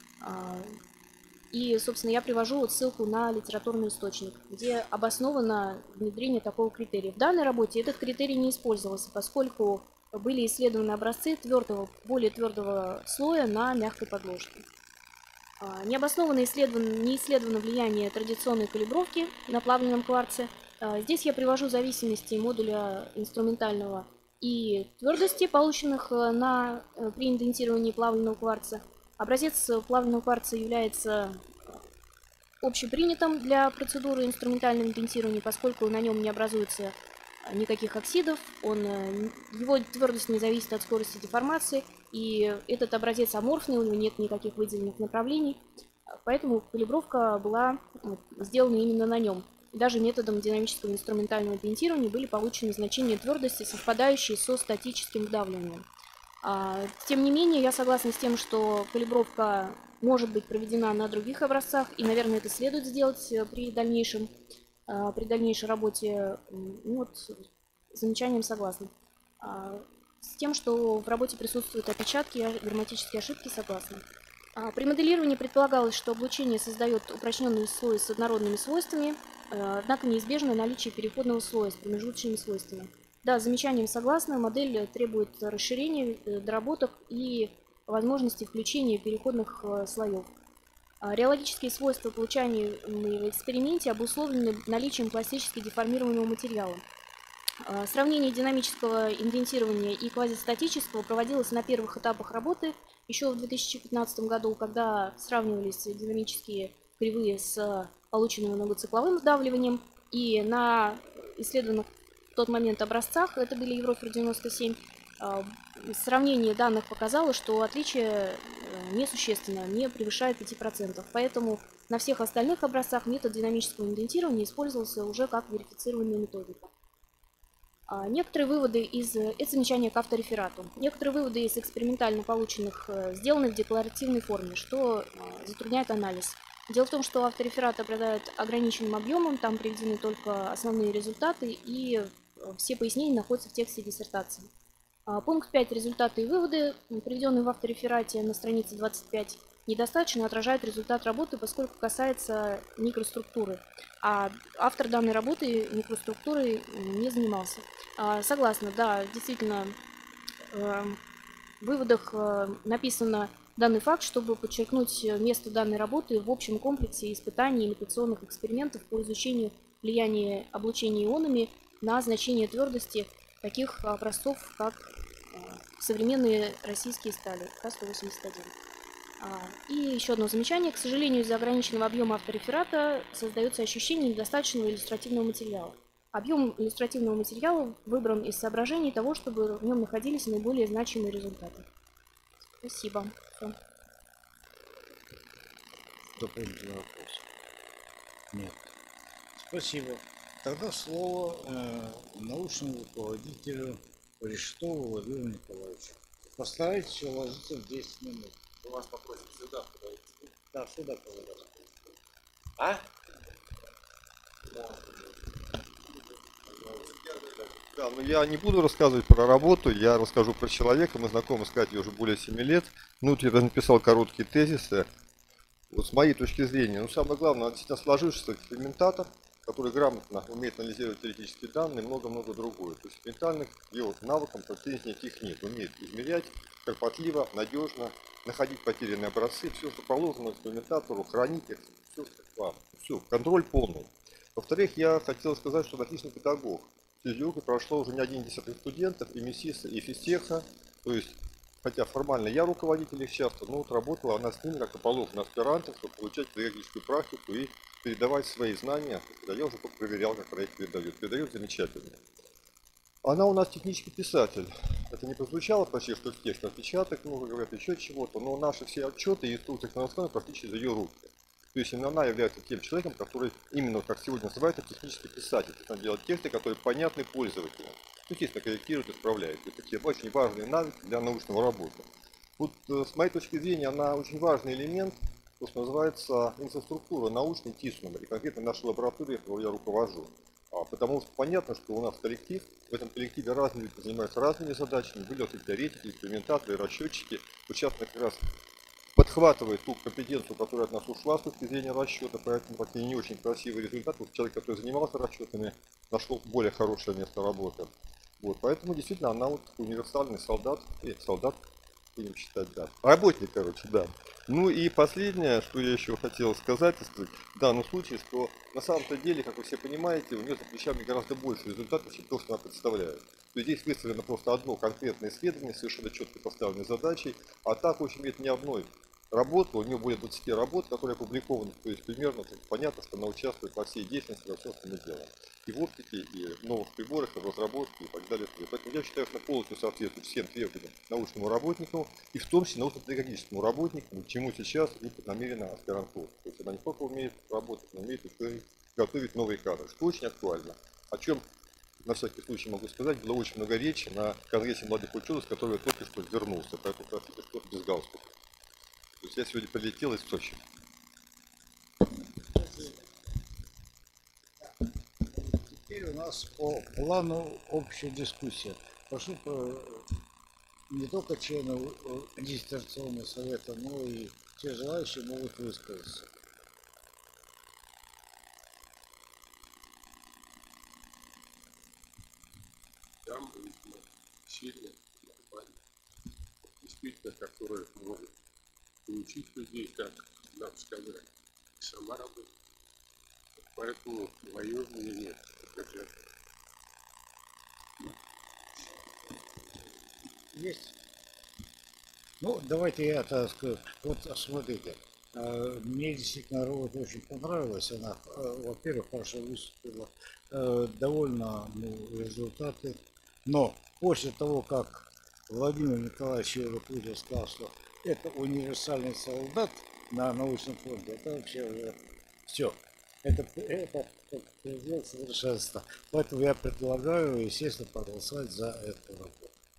И, собственно, я привожу вот ссылку на литературный источник, где обосновано внедрение такого критерия. В данной работе этот критерий не использовался, поскольку были исследованы образцы более твердого слоя на мягкой подложке. Необоснованно не исследовано влияние традиционной калибровки на плавленном кварце. Здесь я привожу зависимости модуля инструментального и твердости, полученных при индентировании плавленного кварца. Образец плавленного кварца является общепринятым для процедуры инструментального индентирования, поскольку на нем не образуется никаких оксидов, его твердость не зависит от скорости деформации, и этот образец аморфный, у него нет никаких выделенных направлений, поэтому калибровка была сделана именно на нем. Даже методом динамического инструментального индентирования были получены значения твердости, совпадающие со статическим давлением. Тем не менее, я согласна с тем, что калибровка может быть проведена на других образцах, и, наверное, это следует сделать при дальнейшей работе. Вот, с замечанием согласна. С тем, что в работе присутствуют опечатки и грамматические ошибки, согласна. При моделировании предполагалось, что облучение создает упрочненный слой с однородными свойствами, однако неизбежно наличие переходного слоя с промежуточными свойствами. Да, с замечанием согласна, модель требует расширения, доработок и возможности включения переходных слоев. Реологические свойства, получаемые в эксперименте, обусловлены наличием пластически деформированного материала. Сравнение динамического индентирования и квазистатического проводилось на первых этапах работы еще в 2015 году, когда сравнивались динамические кривые с полученным многоцикловым сдавливанием, и на исследованных в тот момент образцах, это были Еврофер 97, сравнение данных показало, что отличие несущественно, не превышает 5%. Поэтому на всех остальных образцах метод динамического индентирования использовался уже как верифицированная методика. Некоторые выводы это замечание к автореферату. Некоторые выводы из экспериментально полученных сделаны в декларативной форме, что затрудняет анализ. Дело в том, что автореферат обладает ограниченным объемом, там приведены только основные результаты, и все пояснения находятся в тексте диссертации. Пункт 5. Результаты и выводы, приведенные в автореферате на странице 25, недостаточно отражают результат работы, поскольку касается микроструктуры. А автор данной работы микроструктурой не занимался. Согласна, да, действительно, в выводах написано данный факт, чтобы подчеркнуть место данной работы в общем комплексе испытаний и имитационных экспериментов по изучению влияния облучения ионами на значение твердости таких образцов, как современные российские стали К-181. И еще одно замечание. К сожалению, из-за ограниченного объема автореферата создается ощущение недостаточного иллюстративного материала. Объем иллюстративного материала выбран из соображений того, чтобы в нем находились наиболее значимые результаты. Спасибо. Все. Дополнительный вопрос? Нет. Спасибо. Тогда слово научному руководителю Решетову Владимиру Николаевичу. Постарайтесь уложиться в 10 минут. Мы вас попросим сюда подойти. Да, сюда положил. А? Да, но я не буду рассказывать про работу, я расскажу про человека. Мы знакомы с Катей уже более 7 лет. Ну, вот я написал короткие тезисы. Вот с моей точки зрения, ну, самое главное, он действительно сложившийся экспериментатор, который грамотно умеет анализировать теоретические данные и много-много другое. То есть ментальных его навыкам практически никаких нет. Умеет измерять кропотливо, надежно, находить потерянные образцы, все, что положено экспериментатору, хранить их, все, контроль полный. Во-вторых, я хотел сказать, что отличный педагог. Через его прошло уже не один десяток студентов, и МИСИСа, и физтеха, то есть, хотя формально я руководитель их часто, но вот работала она с ними, как и положено аспирантов, чтобы получать педагогическую практику и передавать свои знания, когда я уже только проверял, как она их передает. Передает замечательно. Она у нас технический писатель. Это не прозвучало почти, что текст отпечаток, много говорят, еще чего-то, но наши все отчеты и инструкции на основе практически за ее руки. То есть именно она является тем человеком, который именно, как сегодня называется, технический писатель. То есть она делает тексты, которые понятны пользователям. Ну, естественно, корректирует, исправляет. Это такие очень важные навыки для научного работы. Вот с моей точки зрения, она очень важный элемент, то, что называется инфраструктура научной ТИСНом, и конкретно наша лаборатория, которую я руковожу. Потому что понятно, что у нас коллектив, в этом коллективе разные люди занимаются разными задачами, были теоретики, экспериментаторы, расчетчики. Вот сейчас как раз подхватывает ту компетенцию, которая от нас ушла с точки зрения расчета, поэтому такие не очень красивые результаты. Вот человек, который занимался расчетами, нашел более хорошее место работы. Вот, поэтому действительно она вот универсальный солдат, будем считать, да. Работник, короче, да. Ну и последнее, что я еще хотел сказать в данном случае, что на самом-то деле, как вы все понимаете, у нее за плечами гораздо больше результатов, чем то, что она представляет. То есть здесь выставлено просто одно конкретное исследование, совершенно четко поставленной задачей, а так, в общем, нет ни одной работы, у нее более 20 работ, которые опубликованы, то есть примерно понятно, что она участвует во всей деятельности, во всем, что мы делаем. И в оптике, и в новых приборах, и в разработке, и так далее. Поэтому я считаю, что полностью соответствует всем требованиям научному работнику, и в том числе научно-педагогическому работнику, к чему сейчас и намерена аспирантура. То есть она не только умеет работать, но умеет еще и готовить новые кадры, что очень актуально. О чем, на всякий случай могу сказать, было очень много речи на Конгрессе молодых ученых, с которого я только что вернулся, поэтому что без галстука. То есть я сегодня прилетел из Сочи. Теперь у нас по плану общая дискуссия. Прошу не только членов диссертационного совета, но и все желающие могут высказаться. Там, видимо, сильно, нормально. Действительно, который может научить людей, как нам сказать, и сама работает. Поэтому мое мнение, хотя Есть? Ну, давайте я так скажу. Вот смотрите, мне действительно робот очень понравилась. Она, во-первых, хорошо выступила, довольно результаты. Но после того, как Владимир Николаевич Еврокрутер сказал, что это универсальный солдат на научном фронте, это вообще уже все. Это предел совершенства. Поэтому я предлагаю, естественно, проголосовать за эту работу.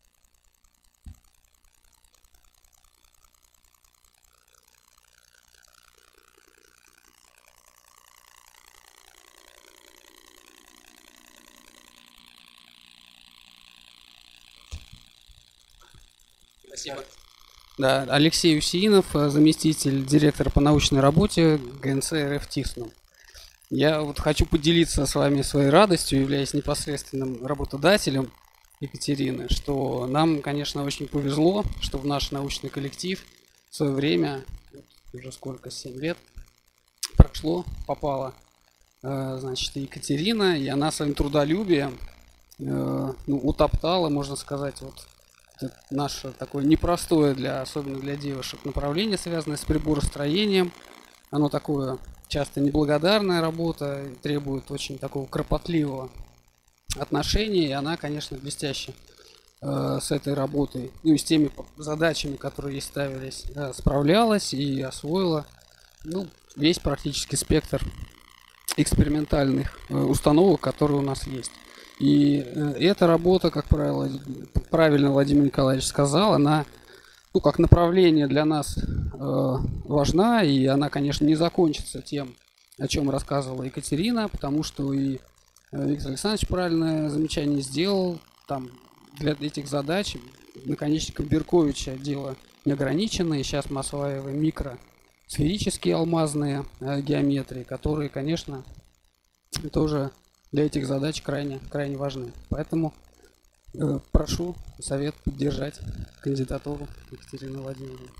Спасибо. Да, Алексей Усеинов, заместитель директора по научной работе ГНЦ РФ ТИСНу. Я вот хочу поделиться с вами своей радостью, являясь непосредственным работодателем Екатерины, что нам, конечно, очень повезло, что в наш научный коллектив в свое время, уже сколько, 7 лет прошло, попала, значит, Екатерина, и она своим трудолюбием утоптала, можно сказать, вот наше такое непростое, особенно для девушек, направление, связанное с приборостроением. Оно такое часто неблагодарная работа, требует очень такого кропотливого отношения, и она, конечно, блестяще с этой работой, ну и с теми задачами, которые ей ставились, справлялась и освоила весь практически спектр экспериментальных установок, которые у нас есть. И эта работа, как правило, правильно Владимир Николаевич сказал, она, как направление для нас важна, и она, конечно, не закончится тем, о чем рассказывала Екатерина, потому что и Виктор Александрович правильное замечание сделал. Там для этих задач наконечником Берковича дело не ограничено, и сейчас мы осваиваем микросферические алмазные геометрии, которые, конечно, тоже для этих задач крайне важны. Поэтому прошу совет поддержать кандидатуру Екатерины Владимировны.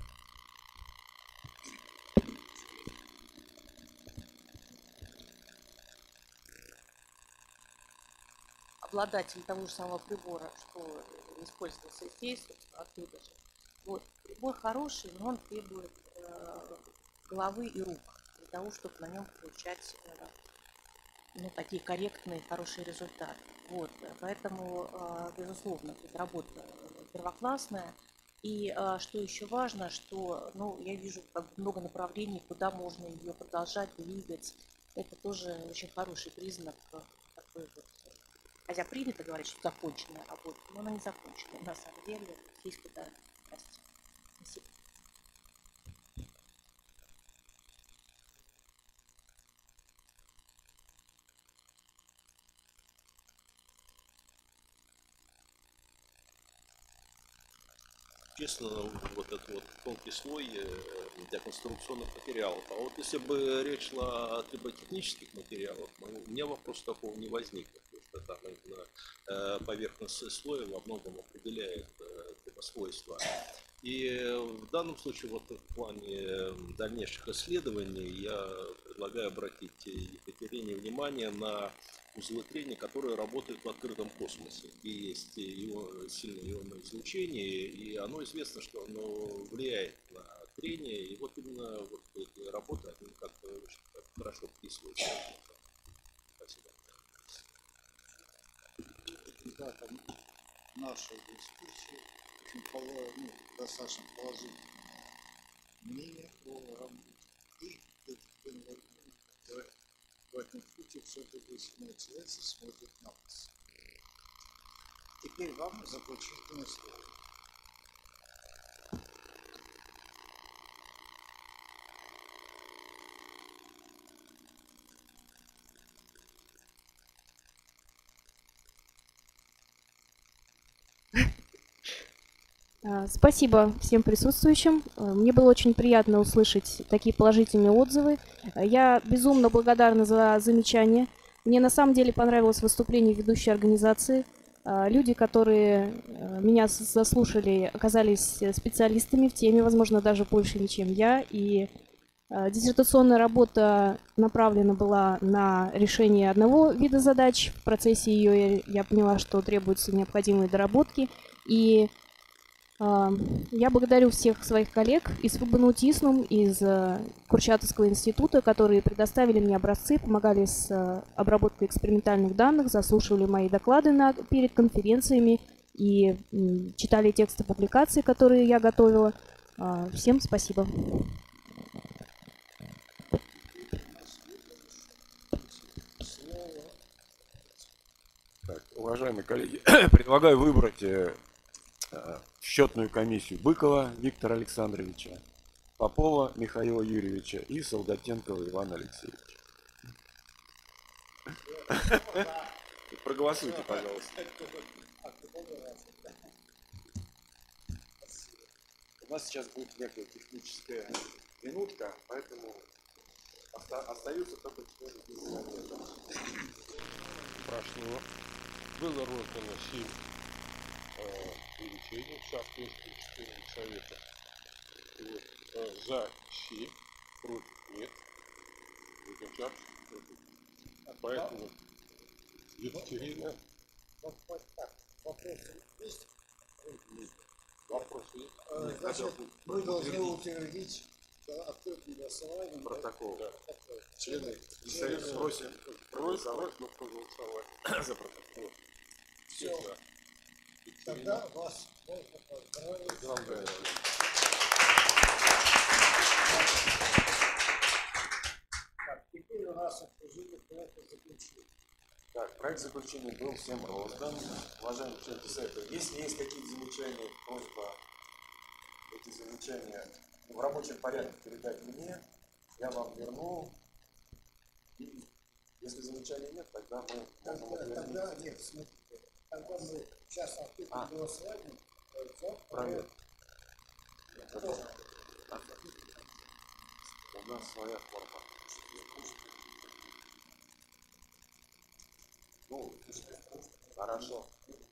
Обладатель того же самого прибора, что использовался здесь, оттуда же. Вот. Прибор хороший, но он требует головы и рук для того, чтобы на нем получать такие корректные, хорошие результаты. Вот. Поэтому, безусловно, тут работа первоклассная. И что еще важно, что я вижу много направлений, куда можно ее продолжать, двигать. Это тоже очень хороший признак такой вот. Хотя принято говорить, что законченная работа, но она не закончена. На самом деле есть куда расти. Спасибо. Честно, вот этот вот тонкий слой для конструкционных материалов. А вот если бы речь шла о триботехнических материалах, у меня вопрос такого не возникнет, потому что там именно поверхностный слой во многом определяет свойства. И в данном случае, вот в плане дальнейших исследований, я предлагаю обратить Екатерине внимание на узлы трения, которые работают в открытом космосе, где есть сильное ионное излучение, и оно известно, что оно влияет на трение, и вот именно вот эти работы, они как-то очень хорошо вписываются. Спасибо. Да, там наша дискуссия достаточно положительное мнение о работе. И в этом случае все-таки начинается, смотрит на вас. Теперь вам заключительное слово. Спасибо всем присутствующим. Мне было очень приятно услышать такие положительные отзывы. Я безумно благодарна за замечания. Мне на самом деле понравилось выступление ведущей организации. Люди, которые меня заслушали, оказались специалистами в теме, возможно, даже больше, чем я. И диссертационная работа направлена была на решение одного вида задач. В процессе ее я поняла, что требуются необходимые доработки. И я благодарю всех своих коллег из ФБНУ-ТИСНУМ, из Курчатовского института, которые предоставили мне образцы, помогали с обработкой экспериментальных данных, заслушивали мои доклады перед конференциями и читали тексты публикаций, которые я готовила. Всем спасибо. Так, уважаемые коллеги, предлагаю выбрать счетную комиссию Быкова Виктора Александровича, Попова Михаила Юрьевича и Солдатенкова Ивана Алексеевича. Проголосуйте, пожалуйста. У нас сейчас будет некая техническая минутка, поэтому остаются только 4 минуты. Прошло. Было роздано 7 бюллетеней, в соответствии с членами совета. Вот. За 7, против нет. Выключаться против. Поэтому Екатерина. Вопросы есть? Вопросы есть? Значит, мы должны утвердить открытым голосованием Протокол. Да. Члены совета просят проголосовать за протокол. Все. Тогда вас можно поздравить. Так, теперь у нас обсуждение проекта заключения. Так, проект заключения был всем роздан. Уважаемые члены совета, если есть какие-то замечания, просьба эти замечания в рабочем порядке передать мне, я вам верну. И если замечаний нет, тогда мы можем утвердить. Тогда нет, смотрите, тогда мы сейчас открытым голосованием Правильно. У нас своя форма. Ну, хорошо.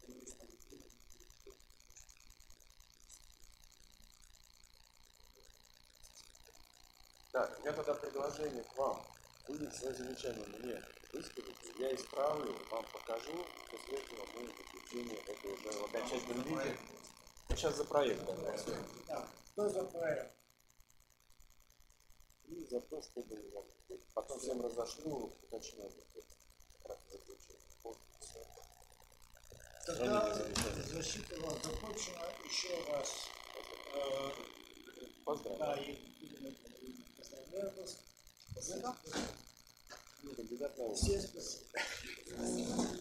Так, у меня тогда предложение к вам. Вы свои замечания мне выскажите, я исправлю, вам покажу, после этого мы заключение это уже в окончательном виде. Мы сейчас за проект голосуем. Да, кто за проект? И за то, чтобы потом всем разошлю, уточню заключение. Тогда защита у вас закончена. Еще раз Поздравляю. поздравляю вас. Кандидат наук. Всем спасибо.